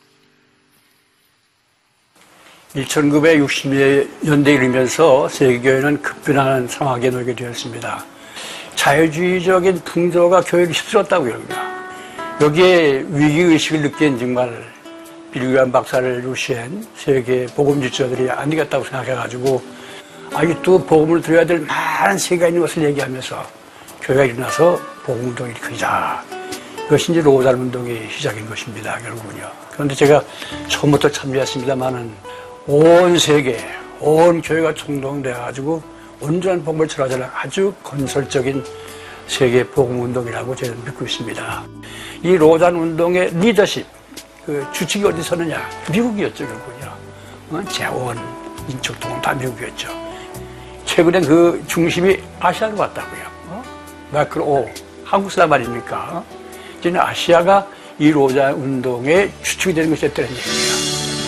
1960년대에 이르면서 세계교회는 급변하는 상황에 놓이게 되었습니다. 자유주의적인 풍조가 교회를 휩쓸었다고 합니다. 여기에 위기의식을 느낀 정말 빌리그람 박사를 루시엔 세계 복음 지도자들이 아니겠다고 생각해가지고 아직도 복음을 드려야 될 많은 세계가 있는 것을 얘기하면서 교회가 일어나서 복음운동이 일으키자. 이것이 이제 로잔 운동이 시작인 것입니다. 결국은요. 그런데 제가 처음부터 참여했습니다만은 온 세계, 온 교회가 총동돼가지고 온전한 복음을 전하자는 아주 건설적인 세계 복음운동이라고 저는 믿고 있습니다. 이 로잔 운동의 리더십, 그 주축이 어디 섰느냐? 미국이었죠, 결국은요. 재원, 인척동은 다 미국이었죠. 최근에 그 중심이 아시아로 갔다고요. 마이클 오, 한국 사람 아닙니까? 이제 아시아가 이 로자 운동의 주축이 되는 것이 됐다는 얘기입니다.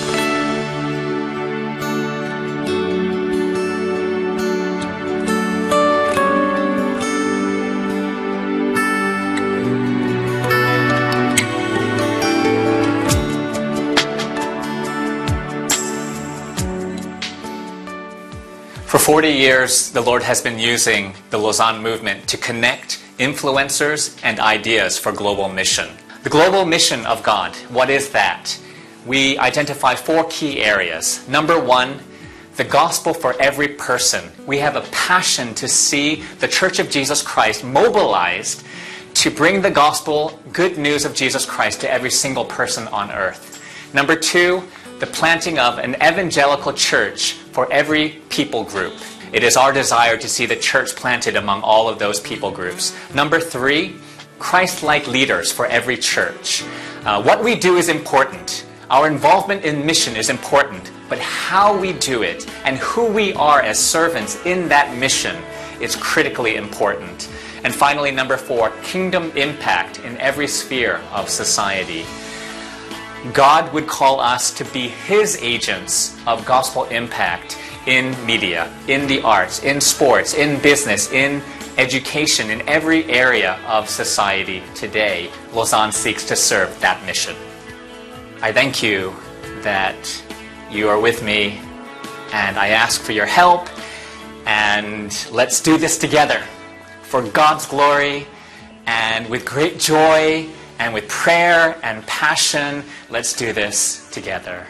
For 40 years, the Lord has been using the Lausanne movement to connect influencers and ideas for global mission. The global mission of God, what is that? We identify 4 key areas. Number 1, the gospel for every person. We have a passion to see the Church of Jesus Christ mobilized to bring the gospel, good news of Jesus Christ to every single person on earth. Number 2, the planting of an evangelical church for every people group. It is our desire to see the church planted among all of those people groups. Number 3, Christ-like leaders for every church. What we do is important. Our involvement in mission is important, but how we do it and who we are as servants in that mission is critically important. And finally, number 4, kingdom impact in every sphere of society. God would call us to be His agents of gospel impact in media, in the arts, in sports, in business, in education, in every area of society today. Lausanne seeks to serve that mission. I thank you that you are with me, and I ask for your help, and let's do this together for God's glory and with great joy and with prayer and passion. Let's do this together.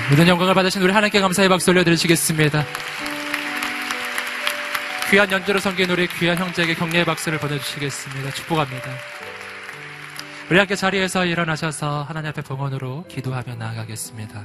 모든 영광을 받으신 우리 하나님께 감사의 박수 올려드리시겠습니다. 귀한 연주로 섬긴 우리 귀한 형제에게 격려의 박수를 보내주시겠습니다. 축복합니다. 우리 함께 자리에서 일어나셔서 하나님 앞에 봉헌으로 기도하며 나아가겠습니다.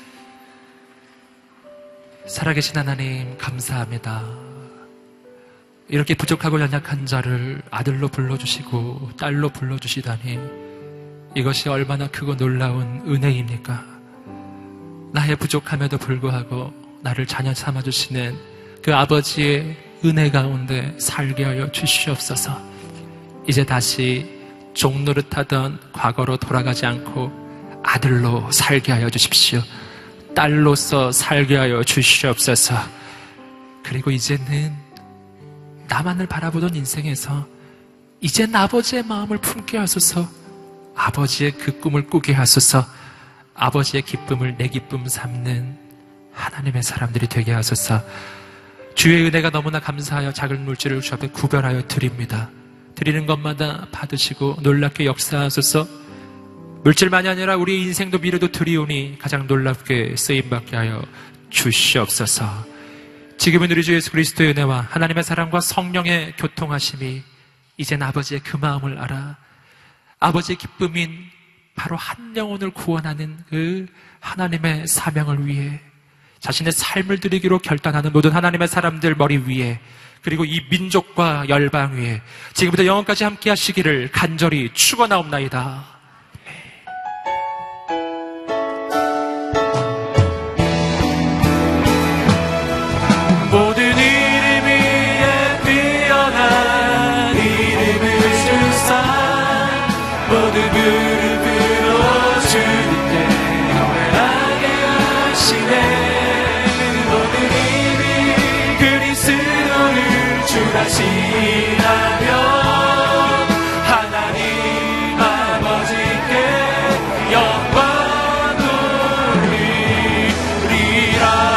살아계신 하나님 감사합니다. 이렇게 부족하고 연약한 자를 아들로 불러주시고 딸로 불러주시다니 이것이 얼마나 크고 놀라운 은혜입니까? 나의 부족함에도 불구하고 나를 자녀 삼아주시는 그 아버지의 은혜 가운데 살게 하여 주시옵소서. 이제 다시 종 노릇하던 과거로 돌아가지 않고 아들로 살게 하여 주십시오. 딸로서 살게 하여 주시옵소서. 그리고 이제는 나만을 바라보던 인생에서 이젠 아버지의 마음을 품게 하소서. 아버지의 그 꿈을 꾸게 하소서. 아버지의 기쁨을 내 기쁨 삼는 하나님의 사람들이 되게 하소서. 주의 은혜가 너무나 감사하여 작은 물질을 주 앞에 구별하여 드립니다. 드리는 것마다 받으시고 놀랍게 역사하소서. 물질만이 아니라 우리 인생도 미래도 드리오니 가장 놀랍게 쓰임받게 하여 주시옵소서. 지금은 우리 주 예수 그리스도의 은혜와 하나님의 사랑과 성령의 교통하심이 이젠 아버지의 그 마음을 알아 아버지의 기쁨인 바로 한 영혼을 구원하는 그 하나님의 사명을 위해 자신의 삶을 드리기로 결단하는 모든 하나님의 사람들 머리 위에 그리고 이 민족과 열방 위에 지금부터 영원까지 함께 하시기를 간절히 축원하옵나이다. 모든 이름 위에 뛰어난 이름을 주사 모든 무릎으로 주님께 노래하게 하시네. 모든 이름이 그리스도를 주라시라며 하나님 아버지께 영광 돌리리라.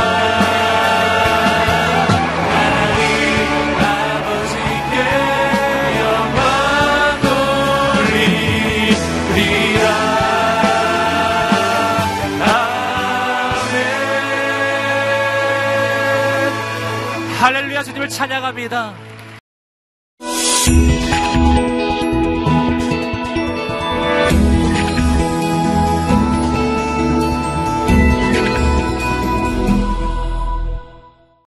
할렐루야. 주님을 찬양합니다.